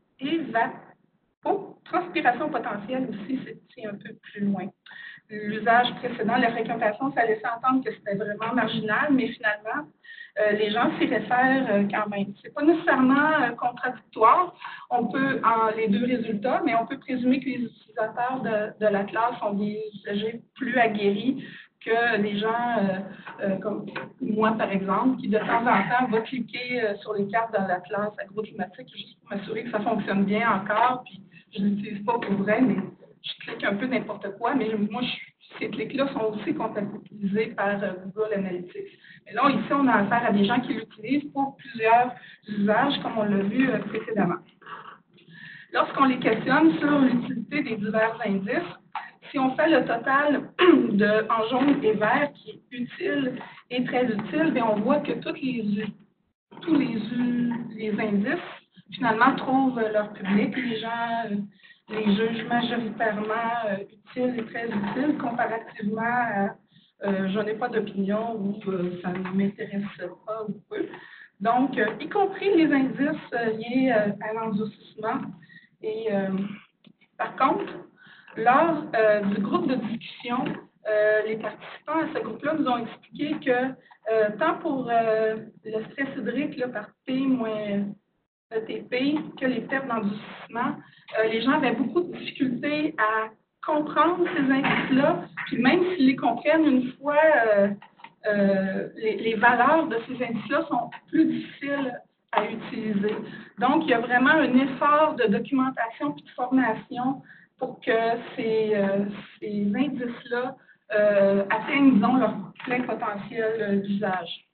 [SPEAKER 3] potentielle aussi, c'est un peu plus loin. L'usage précédent, la fréquentation, ça laissait entendre que c'était vraiment marginal, mais finalement, euh, les gens s'y réfèrent euh, quand même. Ce n'est pas nécessairement euh, contradictoire. On peut, en les deux résultats, mais on peut présumer que les utilisateurs de, de la classe sont des usagers plus aguerris que les gens euh, euh, comme moi, par exemple, qui de temps en temps va cliquer euh, sur les cartes dans la classe agroclimatique juste pour m'assurer que ça fonctionne bien encore, puis je ne l'utilise pas pour vrai, mais je clique un peu n'importe quoi, mais moi, je, ces clics-là sont aussi comptabilisés par euh, Google Analytics. Mais là, ici, on a affaire à des gens qui l'utilisent pour plusieurs usages, comme on l'a vu euh, précédemment. Lorsqu'on les questionne sur l'utilité des divers indices, si on fait le total de, en jaune et vert, qui est utile et très utile, bien, on voit que toutes les, tous les, les indices, finalement, trouvent leur public. Les gens les jugent majoritairement euh, utiles et très utiles comparativement à euh, je n'ai pas d'opinion ou euh, ça ne m'intéresse pas ou peu. Donc, euh, y compris les indices euh, liés euh, à l'endurcissement. Et euh, par contre, lors euh, du groupe de discussion, euh, les participants à ce groupe-là nous ont expliqué que euh, tant pour euh, le stress hydrique là, par P moins E T P que les pertes d'endurcissement, euh, les gens avaient beaucoup de difficultés à comprendre ces indices-là, puis même s'ils les comprennent une fois, euh, euh, les, les valeurs de ces indices-là sont plus difficiles à utiliser. Donc, il y a vraiment un effort de documentation et de formation pour que ces, euh, ces indices-là euh, atteignent, disons, leur plein potentiel d'usage.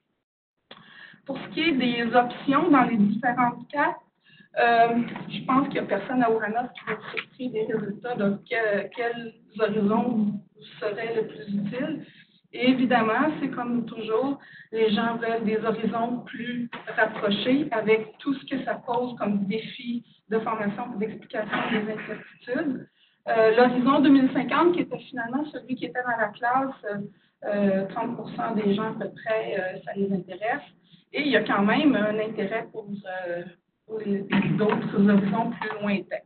[SPEAKER 3] Pour ce qui est des options dans les différentes cas, euh, je pense qu'il n'y a personne à Ouranos qui va être surpris des résultats de quel, quels horizons seraient le plus utiles. Et évidemment, c'est comme toujours, les gens veulent des horizons plus rapprochés avec tout ce que ça pose comme défi de formation et d'explication des incertitudes. Euh, L'horizon deux mille cinquante, qui était finalement celui qui était dans la classe, euh, trente pour cent des gens à peu près, euh, ça les intéresse. Et il y a quand même un intérêt pour, euh, pour d'autres horizons plus lointains.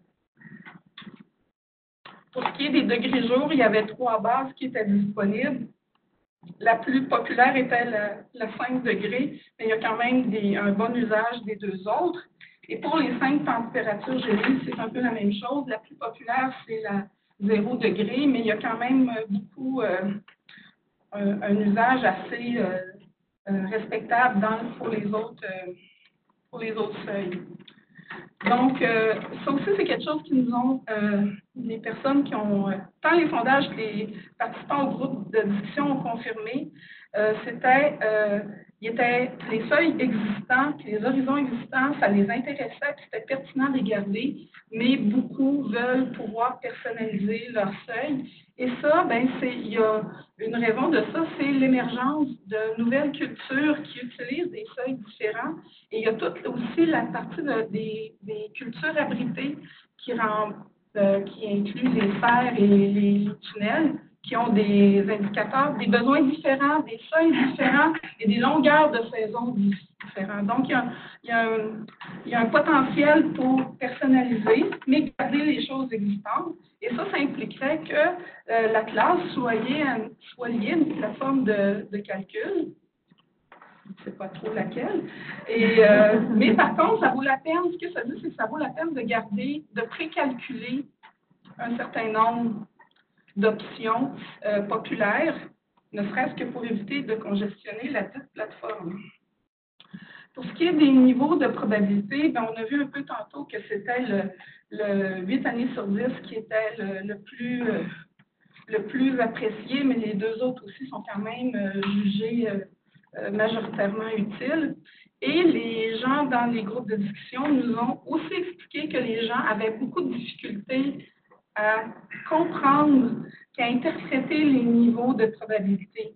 [SPEAKER 3] Pour ce qui est des degrés jour, il y avait trois bases qui étaient disponibles. La plus populaire était le, le cinq degrés, mais il y a quand même des, un bon usage des deux autres. Et pour les cinq températures gelées, c'est un peu la même chose. La plus populaire, c'est la zéro degré, mais il y a quand même beaucoup euh, un, un usage assez euh, euh, respectable dans, pour, les autres, euh, pour les autres seuils. Donc, euh, ça aussi, c'est quelque chose qui nous ont, euh, les personnes qui ont, euh, tant les sondages que les participants au groupe de discussion ont confirmé, euh, c'était, euh, il était les seuils existants, puis les horizons existants, ça les intéressait, puis c'était pertinent de les garder, mais beaucoup veulent pouvoir personnaliser leur seuil. Et ça, ben, c'est, il y a une raison de ça, c'est l'émergence de nouvelles cultures qui utilisent des seuils différents. Et il y a toute aussi la partie de, des, des cultures abritées qui, rend, euh, qui inclut les serres et les, les tunnels, qui ont des indicateurs, des besoins différents, des seuils différents et des longueurs de saison différents. Donc, il y a, il y a, un, il y a un potentiel pour personnaliser, mais garder les choses existantes. Et ça, ça impliquerait que euh, la classe soit liée à, soit liée à une plateforme de, de calcul. Je ne sais pas trop laquelle. Et, euh, mais par contre, ça vaut la peine, ce que ça dit, c'est que ça vaut la peine de garder, de précalculer un certain nombre d'options euh, populaires, ne serait-ce que pour éviter de congestionner la petite plateforme. Pour ce qui est des niveaux de probabilité, bien, on a vu un peu tantôt que c'était le, le huit années sur dix qui était le, le, plus, euh, le plus apprécié, mais les deux autres aussi sont quand même euh, jugés euh, euh, majoritairement utiles. Et les gens dans les groupes de discussion nous ont aussi expliqué que les gens avaient beaucoup de difficultés à comprendre, à interpréter les niveaux de probabilité.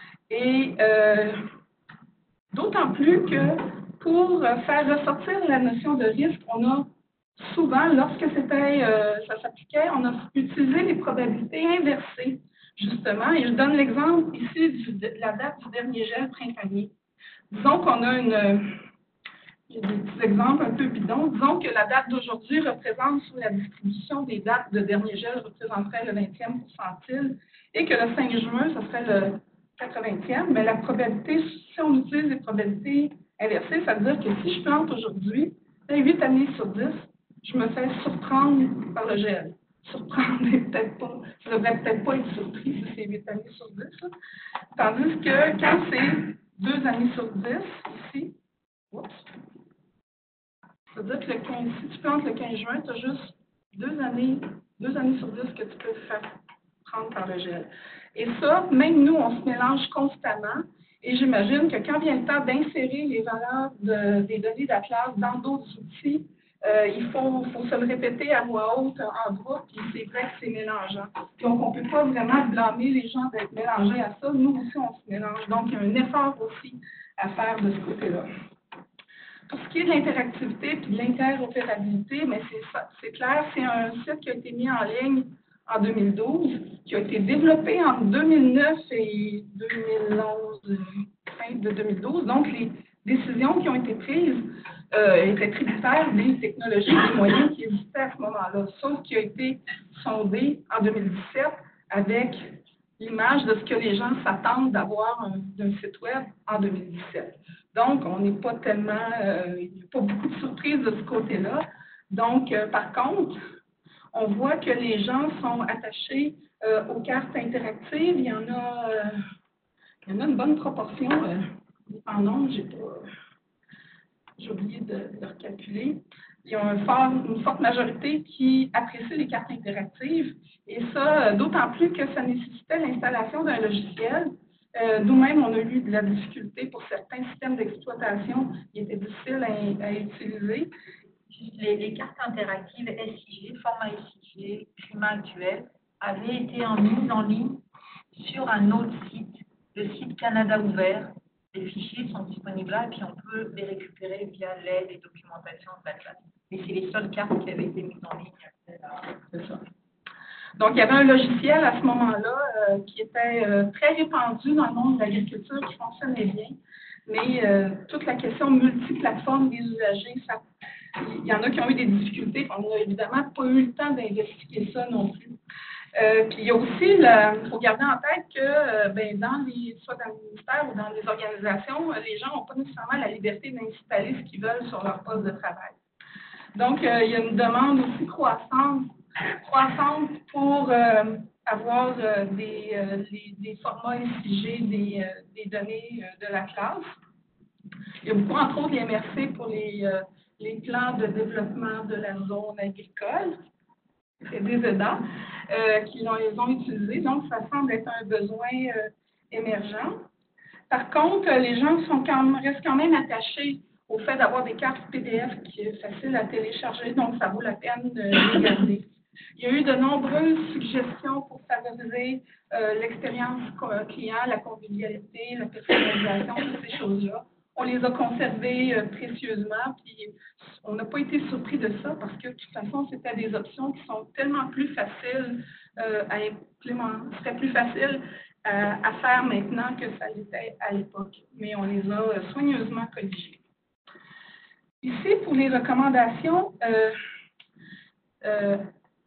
[SPEAKER 3] Et euh, d'autant plus que pour faire ressortir la notion de risque, on a souvent, lorsque c'était, euh, ça s'appliquait, on a utilisé les probabilités inversées, justement. Et je donne l'exemple ici du, de la date du dernier gel printanier. Disons qu'on a une... J'ai des petits exemples un peu bidons. Disons que la date d'aujourd'hui représente, sur la distribution des dates de dernier gel, représenterait le vingtième pourcentile, et que le cinq juin, ce serait le quatre-vingtième. Mais la probabilité, si on utilise les probabilités inversées, ça veut dire que si je plante aujourd'hui, huit années sur dix, je me fais surprendre par le gel. Surprendre, peut-être pas. Je ne devrais peut-être pas être surpris si c'est huit années sur dix. Là. Tandis que quand c'est deux années sur dix, ici, oups, c'est-à-dire que le quinze, si tu plantes le quinze juin, tu as juste deux années, deux années sur dix que tu peux faire prendre par le gel. Et ça, même nous, on se mélange constamment. Et j'imagine que quand vient le temps d'insérer les valeurs de, des données d'Atlas dans d'autres outils, euh, il faut, faut se le répéter à voix haute en groupe, puis c'est vrai que c'est mélangeant. Donc, on ne peut pas vraiment blâmer les gens d'être mélangés à ça. Nous aussi, on se mélange. Donc, il y a un effort aussi à faire de ce côté-là. Pour ce qui est de l'interactivité et de l'interopérabilité, mais c'est clair, c'est un site qui a été mis en ligne en deux mille douze, qui a été développé en deux mille neuf et deux mille onze, fin de deux mille douze. Donc, les décisions qui ont été prises euh, étaient tributaires des technologies et des moyens qui existaient à ce moment-là, sauf qui a été sondé en deux mille dix-sept avec l'image de ce que les gens s'attendent d'avoir d'un site web en deux mille dix-sept. Donc, on n'est pas tellement, euh, il n'y a pas beaucoup de surprises de ce côté-là. Donc, euh, par contre, on voit que les gens sont attachés euh, aux cartes interactives. Il y en a, euh, il y en a une bonne proportion. Euh, en nombre, j'ai pas, j'ai oublié de, de le recalculer. Il y a un fort, une forte majorité qui apprécie les cartes interactives. Et ça, d'autant plus que ça nécessitait l'installation d'un logiciel. Euh, Nous-mêmes, on a eu de la difficulté pour certains systèmes d'exploitation qui étaient difficiles à, à utiliser.
[SPEAKER 2] Les, les cartes interactives S I G, format S I G, climat actuel, avaient été en mise en ligne sur un autre site, le site Canada Ouvert. Les fichiers sont disponibles là et puis on peut les récupérer via l'aide et documentation de l'Atlas. Mais c'est les seules cartes qui avaient été mises en ligne.
[SPEAKER 3] C'est ça. Donc, il y avait un logiciel à ce moment-là euh, qui était euh, très répandu dans le monde de l'agriculture, qui fonctionnait bien, mais euh, toute la question multiplateforme des usagers, ça, il y en a qui ont eu des difficultés. On n'a évidemment pas eu le temps d'investiguer ça non plus. Euh, puis il y a aussi, il faut garder en tête que euh, ben, dans les, soit dans le ministère ou dans les organisations, les gens n'ont pas nécessairement la liberté d'installer ce qu'ils veulent sur leur poste de travail. Donc, euh, il y a une demande aussi croissante, croissante pour euh, avoir euh, des, euh, les, des formats S I G des, euh, des données euh, de la classe. Il y a beaucoup, entre autres, les M R C pour les, euh, les plans de développement de la zone agricole. C'est des E D A euh, qui l'ont, les ont utilisés, donc ça semble être un besoin euh, émergent. Par contre, les gens sont quand même, restent quand même attachés au fait d'avoir des cartes P D F qui est facile à télécharger, donc ça vaut la peine de les garder. Il y a eu de nombreuses suggestions pour favoriser euh, l'expérience client, la convivialité, la personnalisation, toutes ces choses-là. on les a conservés euh, précieusement, puis on n'a pas été surpris de ça parce que de toute façon, c'était des options qui sont tellement plus faciles euh, à implémenter, serait plus facile à, à faire maintenant que ça l'était à l'époque. Mais on les a euh, soigneusement corrigés. Ici, pour les recommandations, euh, euh,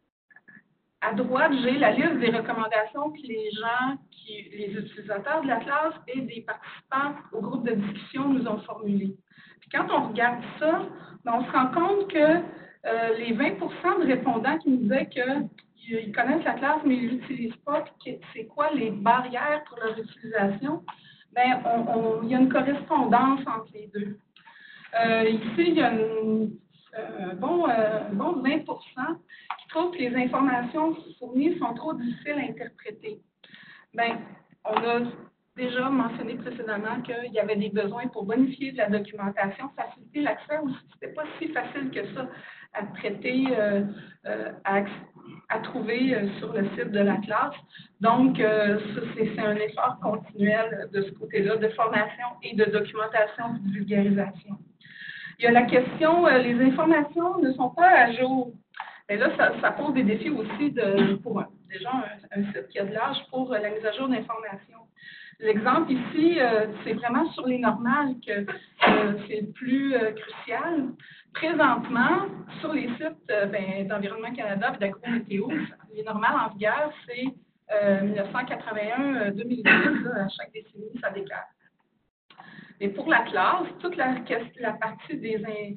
[SPEAKER 3] à droite, j'ai la liste des recommandations que les gens, qui, les utilisateurs de la classe et des participants au groupe de discussion nous ont formulées. Puis quand on regarde ça, ben on se rend compte que euh, les vingt pour cent de répondants qui nous disaient qu'ils connaissent la classe mais ils ne l'utilisent pas, puis c'est quoi les barrières pour leur utilisation, ben on, on, il y a une correspondance entre les deux. Euh, ici, il y a une, euh, bon, euh, bon vingt pour cent qui trouvent que les informations fournies sont trop difficiles à interpréter. Bien, on a déjà mentionné précédemment qu'il y avait des besoins pour bonifier de la documentation, faciliter l'accès aussi. Ce n'était pas si facile que ça à traiter, euh, euh, à, à trouver euh, sur le site de la classe. Donc, euh, c'est un effort continuel de ce côté-là, de formation et de documentation, de vulgarisation. Il y a la question, euh, les informations ne sont pas à jour. Et là, ça, ça pose des défis aussi de, pour un, déjà un, un site qui a de l'âge pour euh, la mise à jour d'informations. L'exemple ici, euh, c'est vraiment sur les normales que euh, c'est le plus euh, crucial. Présentement, sur les sites euh, ben, d'Environnement Canada et d'Agro-Météo, les normales en vigueur, c'est euh, mille neuf cent quatre-vingt-un à deux mille dix, à chaque décennie, ça décale. Mais pour la classe, toute la, la partie des...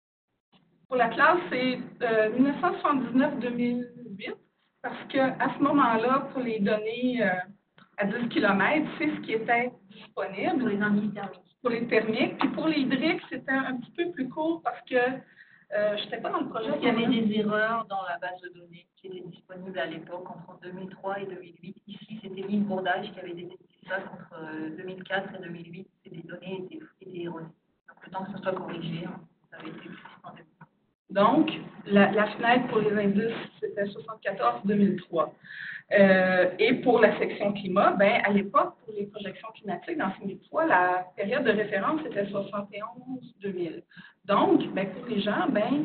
[SPEAKER 3] Pour la classe, c'est euh, mille neuf cent soixante-dix-neuf à deux mille huit, parce qu'à ce moment-là, pour les données euh, à dix kilomètres, c'est ce qui était disponible.
[SPEAKER 2] Pour les indices thermiques.
[SPEAKER 3] Pour les thermiques. Puis pour les hydriques, c'était un petit peu plus court parce que euh, je n'étais pas dans le projet.
[SPEAKER 2] Il y avait des erreurs dans la base de données qui étaient disponibles à l'époque entre deux mille trois et deux mille huit. Ici, c'était l'île Bourdage qui avait détecté ça entre deux mille quatre et deux mille huit. Et les données étaient, étaient erronées. Donc, le temps que ce soit corrigé, hein, ça avait été plus.
[SPEAKER 3] Donc, la, la fenêtre pour les indices, c'était soixante-quatorze à deux mille trois. Euh, et pour la section climat, ben, à l'époque, pour les projections climatiques, dans deux mille trois, la période de référence était soixante et onze à deux mille. Donc, ben, pour les gens, ben,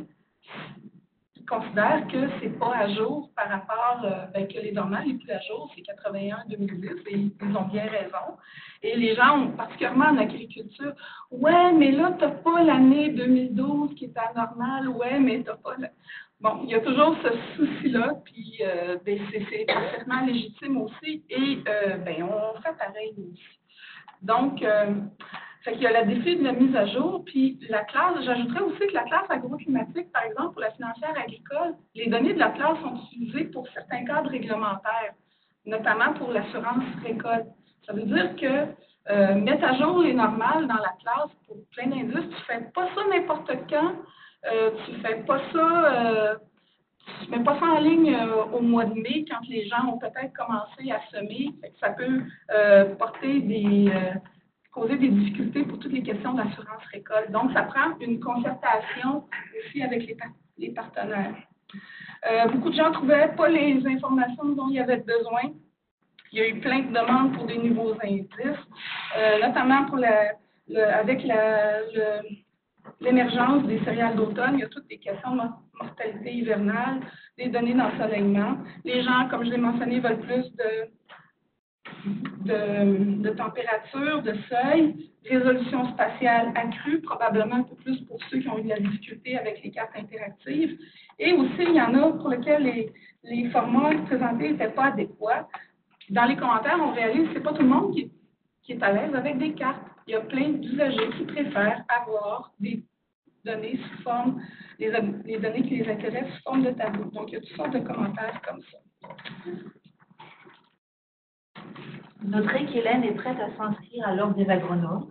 [SPEAKER 3] ils considèrent que ce n'est pas à jour par rapport, euh, ben, que les normales les plus à jour, c'est quatre-vingt-un à deux mille dix, et ils ont bien raison. Et les gens, ont, particulièrement en agriculture, ouais, mais là, tu n'as pas l'année deux mille douze qui est anormale, ouais, mais tu n'as pas... Le... Bon, il y a toujours ce souci-là, puis euh, ben, c'est parfaitement légitime aussi, et euh, ben, on fait pareil aussi. Donc, euh, fait qu'il y a le défi de la mise à jour, puis la classe, j'ajouterais aussi que la classe agroclimatique, par exemple, pour la financière agricole, les données de la classe sont utilisées pour certains cadres réglementaires, notamment pour l'assurance récolte. Ça veut dire que euh, mettre à jour les normales dans la classe pour plein d'indices, tu ne fais pas ça n'importe quand, euh, tu ne fais pas ça, euh, tu ne mets pas ça en ligne euh, au mois de mai quand les gens ont peut-être commencé à semer. Fait que ça peut euh, porter des, euh, causer des difficultés pour toutes les questions d'assurance récolte. Donc, ça prend une concertation aussi avec les, les partenaires. Euh, beaucoup de gens ne trouvaient pas les informations dont il y avait besoin. Il y a eu plein de demandes pour des nouveaux indices, euh, notamment pour la, le, avec l'émergence des céréales d'automne. Il y a toutes les questions de mortalité hivernale, des données d'ensoleillement. Les gens, comme je l'ai mentionné, veulent plus de, de, de température, de seuil, résolution spatiale accrue, probablement un peu plus pour ceux qui ont eu de la difficulté avec les cartes interactives. Et aussi, il y en a pour lesquels les, les formats présentés n'étaient pas adéquats. Dans les commentaires, on réalise que ce n'est pas tout le monde qui, qui est à l'aise avec des cartes. Il y a plein d'usagers qui préfèrent avoir des données sous forme, les, les données qui les intéressent sous forme de tableau. Donc, il y a toutes sortes de commentaires comme ça.
[SPEAKER 2] Je noterai qu'Hélène est prête à s'inscrire à l'ordre des agronomes.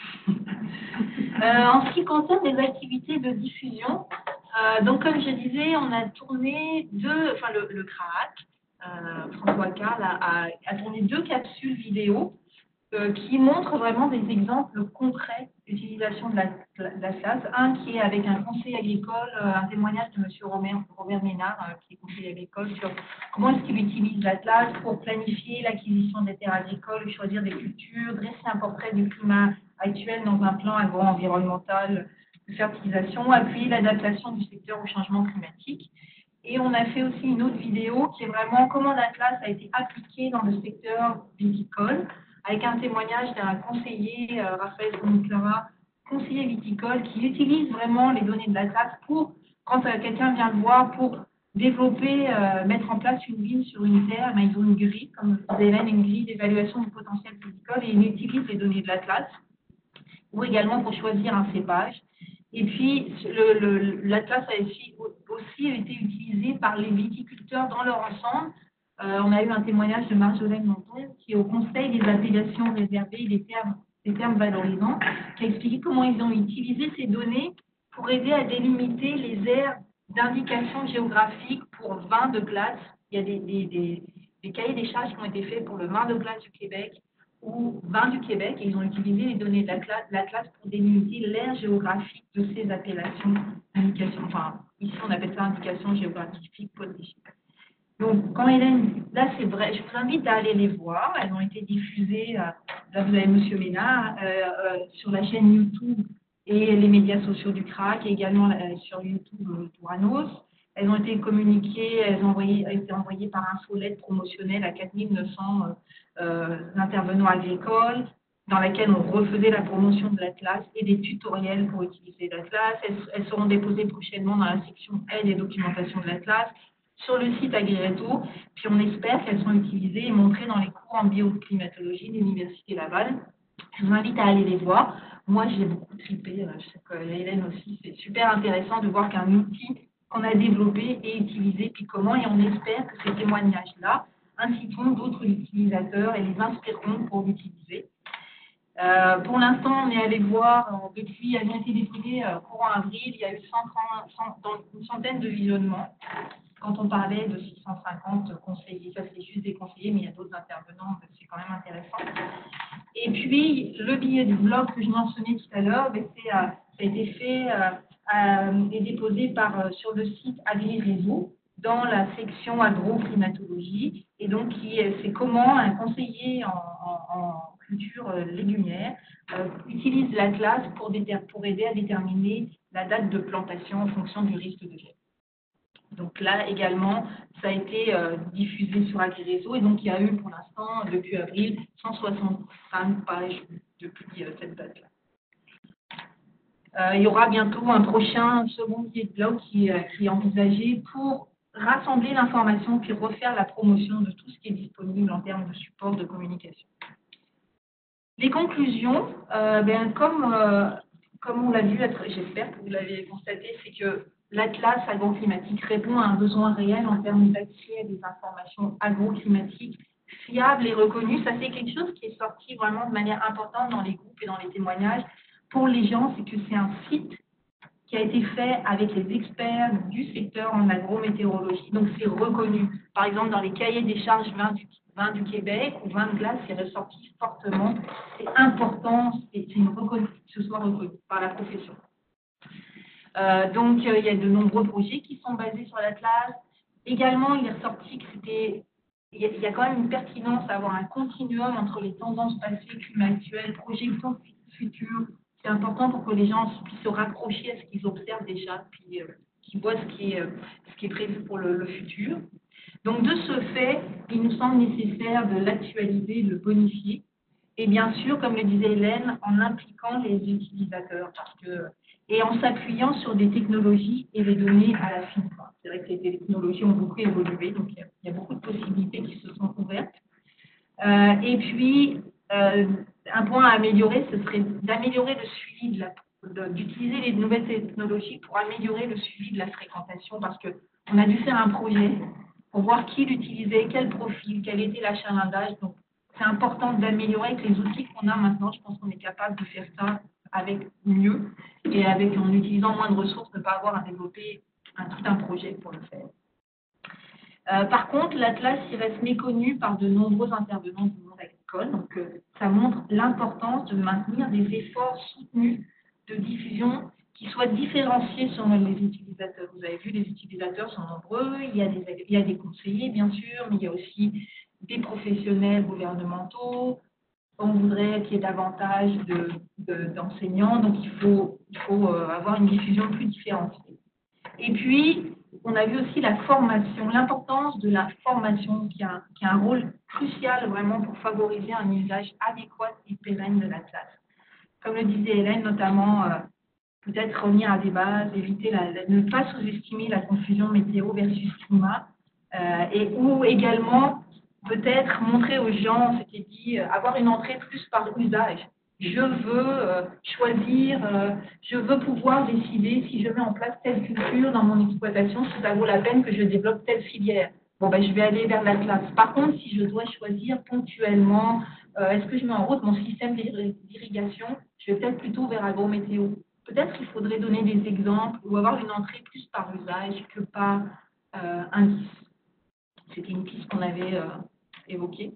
[SPEAKER 2] euh, en ce qui concerne les activités de diffusion, euh, donc comme je disais, on a tourné deux, enfin le, le C R A C, Euh, François Carl a, a, a tourné deux capsules vidéo euh, qui montrent vraiment des exemples concrets d'utilisation de la, de la classe. Un qui est avec un conseiller agricole, euh, un témoignage de M. Robert, Robert Ménard, euh, qui est conseiller agricole, sur comment est-ce qu'il utilise la classe pour planifier l'acquisition des terres agricoles, choisir des cultures, dresser un portrait du climat actuelle dans un plan agro-environnemental de fertilisation, appuyer l'adaptation du secteur au changement climatique. Et on a fait aussi une autre vidéo qui est vraiment comment l'Atlas a été appliqué dans le secteur viticole, avec un témoignage d'un conseiller, euh, Raphaël Clara, conseiller viticole, qui utilise vraiment les données de l'Atlas pour, quand euh, quelqu'un vient le voir, pour développer, euh, mettre en place une vigne sur une terre, ben, ils ont une grille, comme disait Hélène, une grille d'évaluation du potentiel viticole, et ils utilisent les données de l'Atlas, ou également pour choisir un cépage. Et puis, l'Atlas a aussi, aussi été utilisé par les viticulteurs dans leur ensemble. Euh, on a eu un témoignage de Marjolaine Monton, qui est au Conseil des appellations réservées et des termes, des termes valorisants, qui a expliqué comment ils ont utilisé ces données pour aider à délimiter les aires d'indication géographique pour vin de glace. Il y a des, des, des, des cahiers des charges qui ont été faits pour le vin de glace du Québec ou vin du Québec, et ils ont utilisé les données de l'Atlas pour délimiter l'aire géographique de ces appellations, indications, enfin, ici on appelle ça indication géographique protégée. Donc, quand Hélène, là c'est vrai, je vous invite à aller les voir, elles ont été diffusées, euh, là vous avez Monsieur Ménard, euh, euh, sur la chaîne YouTube et les médias sociaux du C R A C, et également euh, sur YouTube euh, Touranos. Elles ont été communiquées, elles ont envoyé, été envoyées par infolette promotionnelle à quatre mille neuf cents euh, euh, intervenants agricoles, dans laquelle on refaisait la promotion de l'Atlas et des tutoriels pour utiliser l'Atlas. Elles, elles seront déposées prochainement dans la section aide et documentation de l'Atlas, sur le site Agrireto, puis on espère qu'elles sont utilisées et montrées dans les cours en bioclimatologie de l'Université Laval. Je vous invite à aller les voir. Moi, j'ai beaucoup trippé, je sais que Hélène aussi, c'est super intéressant de voir qu'un outil qu'on a développé et utilisé, puis comment, et on espère que ces témoignages-là inciteront d'autres utilisateurs et les inspireront pour l'utiliser. Euh, pour l'instant, on est allé voir, euh, depuis, elles ont été déposées euh, courant avril, il y a eu cent trente, cent, dans une centaine de visionnements. Quand on parlait de six cent cinquante conseillers, ça c'est juste des conseillers, mais il y a d'autres intervenants, c'est quand même intéressant. Et puis, le billet de blog que je mentionnais tout à l'heure, ben, euh, ça a été fait euh, euh, et déposé par, euh, sur le site Agri-Réseau, dans la section agro-climatologie, et donc c'est comment un conseiller en, en, en culture euh, légumière euh, utilise l'Atlas pour, pour aider à déterminer la date de plantation en fonction du risque de gel. Donc là également, ça a été euh, diffusé sur Agri-Réseau, et donc il y a eu pour l'instant, depuis avril, cent soixante-cinq pages depuis euh, cette date-là. Euh, il y aura bientôt un prochain second billet de blog qui, euh, qui est envisagé pour rassembler l'information puis refaire la promotion de tout ce qui est disponible en termes de support de communication. Les conclusions, euh, ben, comme, euh, comme on l'a vu, j'espère que vous l'avez constaté, c'est que l'Atlas agroclimatique répond à un besoin réel en termes d'accès à des informations agroclimatiques fiables et reconnues. Ça, c'est quelque chose qui est sorti vraiment de manière importante dans les groupes et dans les témoignages. Pour les gens, c'est que c'est un site qui a été fait avec les experts du secteur en agrométéorologie, donc c'est reconnu. Par exemple, dans les cahiers des charges vin du, vin du Québec ou vin de glace, c'est ressorti fortement. C'est important c'est une reconnu, que ce soit reconnu par la profession. Euh, donc, euh, il y a de nombreux projets qui sont basés sur l'Atlas. Également, il est ressorti que c'était, il y, a, il y a quand même une pertinence à avoir un continuum entre les tendances passées, climat actuel, projections futures. C'est important pour que les gens puissent se raccrocher à ce qu'ils observent déjà, puis euh, qu'ils voient ce qui est, euh, ce qui est prévu pour le, le futur. Donc, de ce fait, il nous semble nécessaire de l'actualiser, de le bonifier. Et bien sûr, comme le disait Hélène, en impliquant les utilisateurs, parce que, et en s'appuyant sur des technologies et des données à la fin. C'est vrai que les technologies ont beaucoup évolué, donc il y a, il y a beaucoup de possibilités qui se sont ouvertes. Euh, et puis, euh, un point à améliorer, ce serait d'améliorer le suivi, d'utiliser les nouvelles technologies pour améliorer le suivi de la fréquentation, parce qu'on a dû faire un projet pour voir qui l'utilisait, quel profil, quel était l'achalandage. Donc, c'est important d'améliorer avec les outils qu'on a maintenant. Je pense qu'on est capable de faire ça avec mieux et avec, en utilisant moins de ressources, ne pas avoir à développer un, tout un projet pour le faire. Euh, par contre, l'Atlas, il reste méconnu par de nombreux intervenants du monde agricole. Donc, euh, ça montre l'importance de maintenir des efforts soutenus de diffusion qui soient différenciés selon les utilisateurs. Vous avez vu, les utilisateurs sont nombreux. Il y a des, il y a des conseillers, bien sûr, mais il y a aussi des professionnels gouvernementaux, on voudrait qu'il y ait davantage de, de, d'enseignants, donc il faut, il faut euh, avoir une diffusion plus différenciée. Et puis, on a vu aussi la formation, l'importance de la formation qui a, qui a un rôle crucial vraiment pour favoriser un usage adéquat et pérenne de la classe. Comme le disait Hélène, notamment, euh, peut-être revenir à des bases, éviter la, la, ne pas sous-estimer la confusion météo versus climat, euh, et ou également peut-être montrer aux gens, on s'était dit, euh, avoir une entrée plus par usage. Je veux euh, choisir, euh, je veux pouvoir décider si je mets en place telle culture dans mon exploitation, si ça vaut la peine que je développe telle filière. Bon, ben, je vais aller vers l'Atlas. Par contre, si je dois choisir ponctuellement, euh, est-ce que je mets en route mon système d'irrigation, je vais peut-être plutôt vers agrométéo. Peut-être qu'il faudrait donner des exemples ou avoir une entrée plus par usage que par euh, indice. C'était une piste qu'on avait euh, évoquée.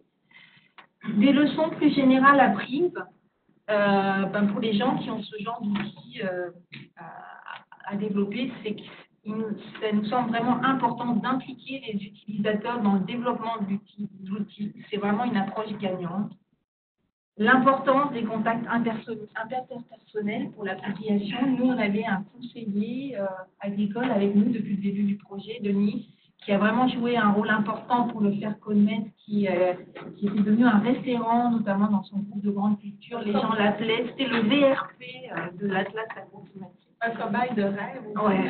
[SPEAKER 2] Des leçons plus générales apprises euh, ben pour les gens qui ont ce genre d'outils euh, à, à développer, c'est que ça nous semble vraiment important d'impliquer les utilisateurs dans le développement de l'outil. C'est vraiment une approche gagnante. L'importance des contacts interpersonnels pour l'application. Nous, on avait un conseiller euh, agricole avec nous depuis le début du projet, Denis, qui a vraiment joué un rôle important pour le faire connaître, qui, euh, qui était devenu un référent, notamment dans son groupe de grande culture. Les gens l'appelaient, c'était le V R P euh, de l'Atlas approximatif.
[SPEAKER 3] Un cobaye de rêve.
[SPEAKER 2] Ouais.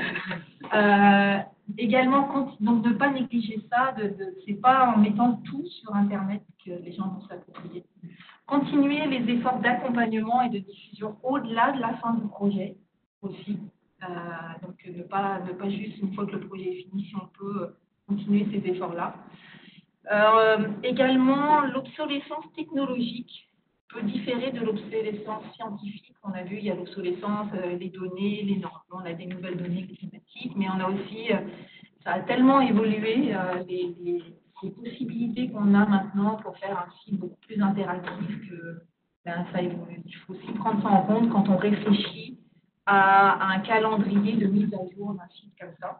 [SPEAKER 2] Euh, également, donc ne pas négliger ça, de, de, c'est pas en mettant tout sur Internet que les gens vont s'approprier. Continuer les efforts d'accompagnement et de diffusion au-delà de la fin du projet aussi. Euh, donc ne pas, ne pas juste une fois que le projet est fini, si on peut continuer ces efforts-là. Euh, également, l'obsolescence technologique peut différer de l'obsolescence scientifique. On a vu, il y a l'obsolescence, euh, les données, les normes. On a des nouvelles données climatiques, mais on a aussi, euh, ça a tellement évolué, euh, les, les, les possibilités qu'on a maintenant pour faire un site beaucoup plus interactif que ben, ça évolue. Il faut aussi prendre ça en compte quand on réfléchit à, à un calendrier de mise à jour d'un site comme ça.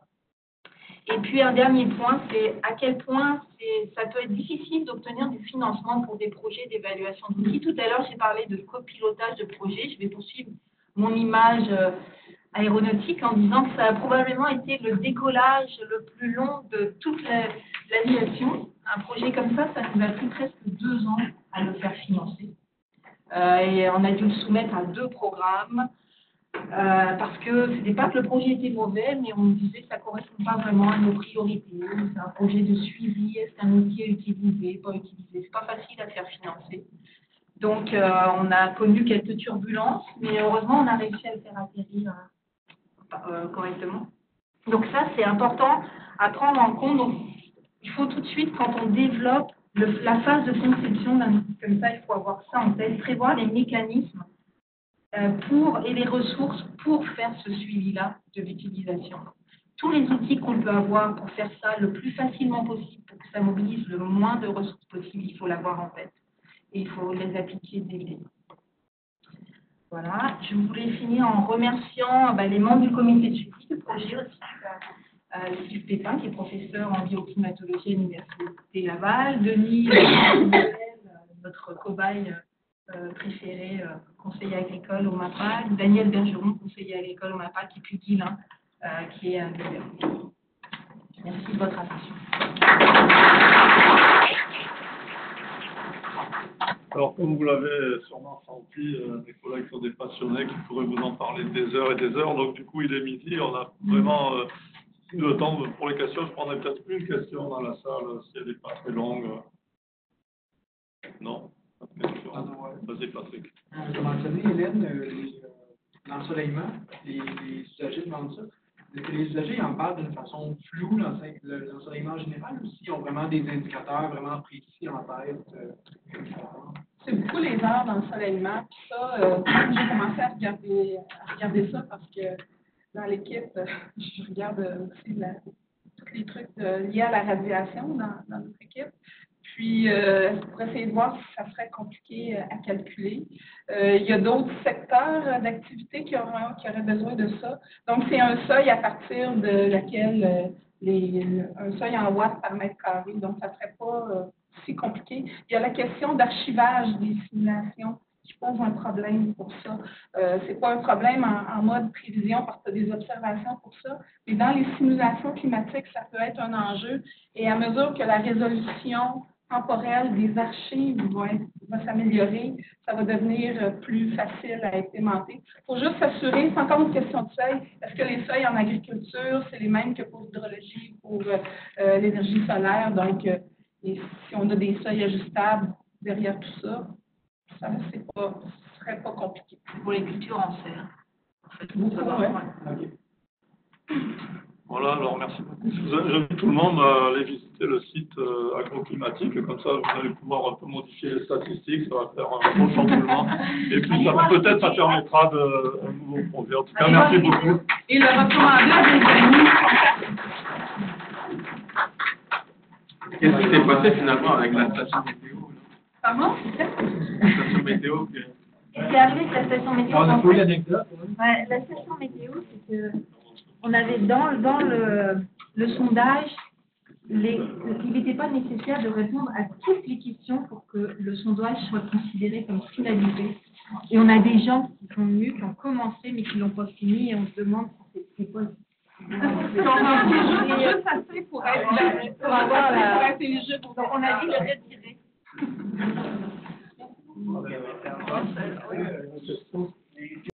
[SPEAKER 2] Et puis un dernier point, c'est à quel point ça peut être difficile d'obtenir du financement pour des projets d'évaluation d'outils. Tout à l'heure, j'ai parlé de copilotage de projet. Je vais poursuivre mon image euh, aéronautique en disant que ça a probablement été le décollage le plus long de toute l'aviation. Un projet comme ça, ça nous a pris presque deux ans à le faire financer. Euh, et on a dû le soumettre à deux programmes. Euh, parce que ce n'était pas que le projet était mauvais, mais on me disait que ça ne correspond pas vraiment à nos priorités. C'est un projet de suivi, est-ce qu'un outil est utilisé, pas utilisé. Ce n'est pas facile à faire financer. Donc, euh, on a connu quelques turbulences, mais heureusement, on a réussi à le faire atterrir euh, correctement. Donc ça, c'est important à prendre en compte. Donc, il faut tout de suite, quand on développe le, la phase de conception d'un outil comme ça, il faut avoir ça en tête, prévoir les mécanismes pour, et les ressources pour faire ce suivi-là de l'utilisation. Tous les outils qu'on peut avoir pour faire ça le plus facilement possible, pour que ça mobilise le moins de ressources possible, il faut l'avoir en tête. Et il faut les appliquer dès le début. Voilà, je voulais finir en remerciant bah, les membres du comité de suivi du projet aussi, euh, Steve Pépin, qui est professeur en bioclimatologie à l'Université Laval, Denis, euh, notre cobaye euh, préféré, euh, conseiller agricole au MAPAC, Daniel Bergeron, conseiller agricole au MAPAC, et puis Guilain, euh, qui est un leader. Merci de votre attention.
[SPEAKER 1] Alors, comme vous l'avez sûrement senti, euh, mes collègues sont des passionnés qui pourraient vous en parler des heures et des heures. Donc, du coup, il est midi. On a vraiment euh, le temps pour les questions. Je prendrai peut-être une question dans la salle, si elle n'est pas très longue. Non, pas de question. Ah, ouais. Vas-y, Patrick.
[SPEAKER 4] Tu as mentionné, Hélène, euh, l'ensoleillement, les, les usagers demandent ça. Les usagers en parlent d'une façon floue, l'ensoleillement en général, ou s'ils ont vraiment des indicateurs vraiment précis en tête? Euh,
[SPEAKER 3] C'est beaucoup les heures d'ensoleillement. Puis ça, euh, j'ai commencé à regarder, à regarder ça parce que dans l'équipe, je regarde aussi la, tous les trucs de, liés à la radiation dans, dans notre équipe. Puis, euh, pour essayer de voir si ça serait compliqué à calculer. Euh, il y a d'autres secteurs d'activité qui auraient, qui auraient besoin de ça. Donc, c'est un seuil à partir de laquelle, euh, les, un seuil en watts par mètre carré. Donc, ça ne serait pas euh, si compliqué. Il y a la question d'archivage des simulations qui pose un problème pour ça. Euh, c'est pas un problème en, en mode prévision parce que tu as des observations pour ça, mais dans les simulations climatiques, ça peut être un enjeu. Et à mesure que la résolution temporelle des archives va, être- va s'améliorer, ça va devenir euh, plus facile à implémenter. Il faut juste s'assurer, c'est encore une question de seuil, est-ce que les seuils en agriculture, c'est les mêmes que pour l'hydrologie, pour euh, euh, l'énergie solaire? Donc, euh, et si on a des seuils ajustables derrière tout ça, ça c'est pas, ce serait pas compliqué.
[SPEAKER 2] Pour les cultures en serre.
[SPEAKER 3] Beaucoup, ouais.
[SPEAKER 4] OK.
[SPEAKER 1] Voilà, alors merci beaucoup. Je vous invite tout le monde à aller visiter le site euh, agroclimatique, comme ça vous allez pouvoir un peu modifier les statistiques, ça va faire un bon changement. Et puis ça peut-être ça permettra de un nouveau projet. En tout cas, merci beaucoup.
[SPEAKER 3] Et le recommander à des amis.
[SPEAKER 5] Qu'est-ce qui s'est passé finalement avec la station météo?
[SPEAKER 3] Pardon?
[SPEAKER 5] La station météo que...
[SPEAKER 2] C'est arrivé que la station météo.
[SPEAKER 4] On a
[SPEAKER 2] en
[SPEAKER 4] trouvé
[SPEAKER 2] fait,
[SPEAKER 4] l'anecdote.
[SPEAKER 2] ouais, la station météo, c'est que on avait dans, dans le, le sondage, les, il n'était pas nécessaire de répondre à toutes les questions pour que le sondage soit considéré comme finalisé. Et on a des gens qui sont venus, qui ont commencé, mais qui ne l'ont pas fini, et on se demande si c'est quoi.
[SPEAKER 3] On en fait juste, juste assez pour être,
[SPEAKER 2] Pour avoir la-
[SPEAKER 3] pour être éligible.
[SPEAKER 2] Donc on a dit le retirer.
[SPEAKER 1] Question.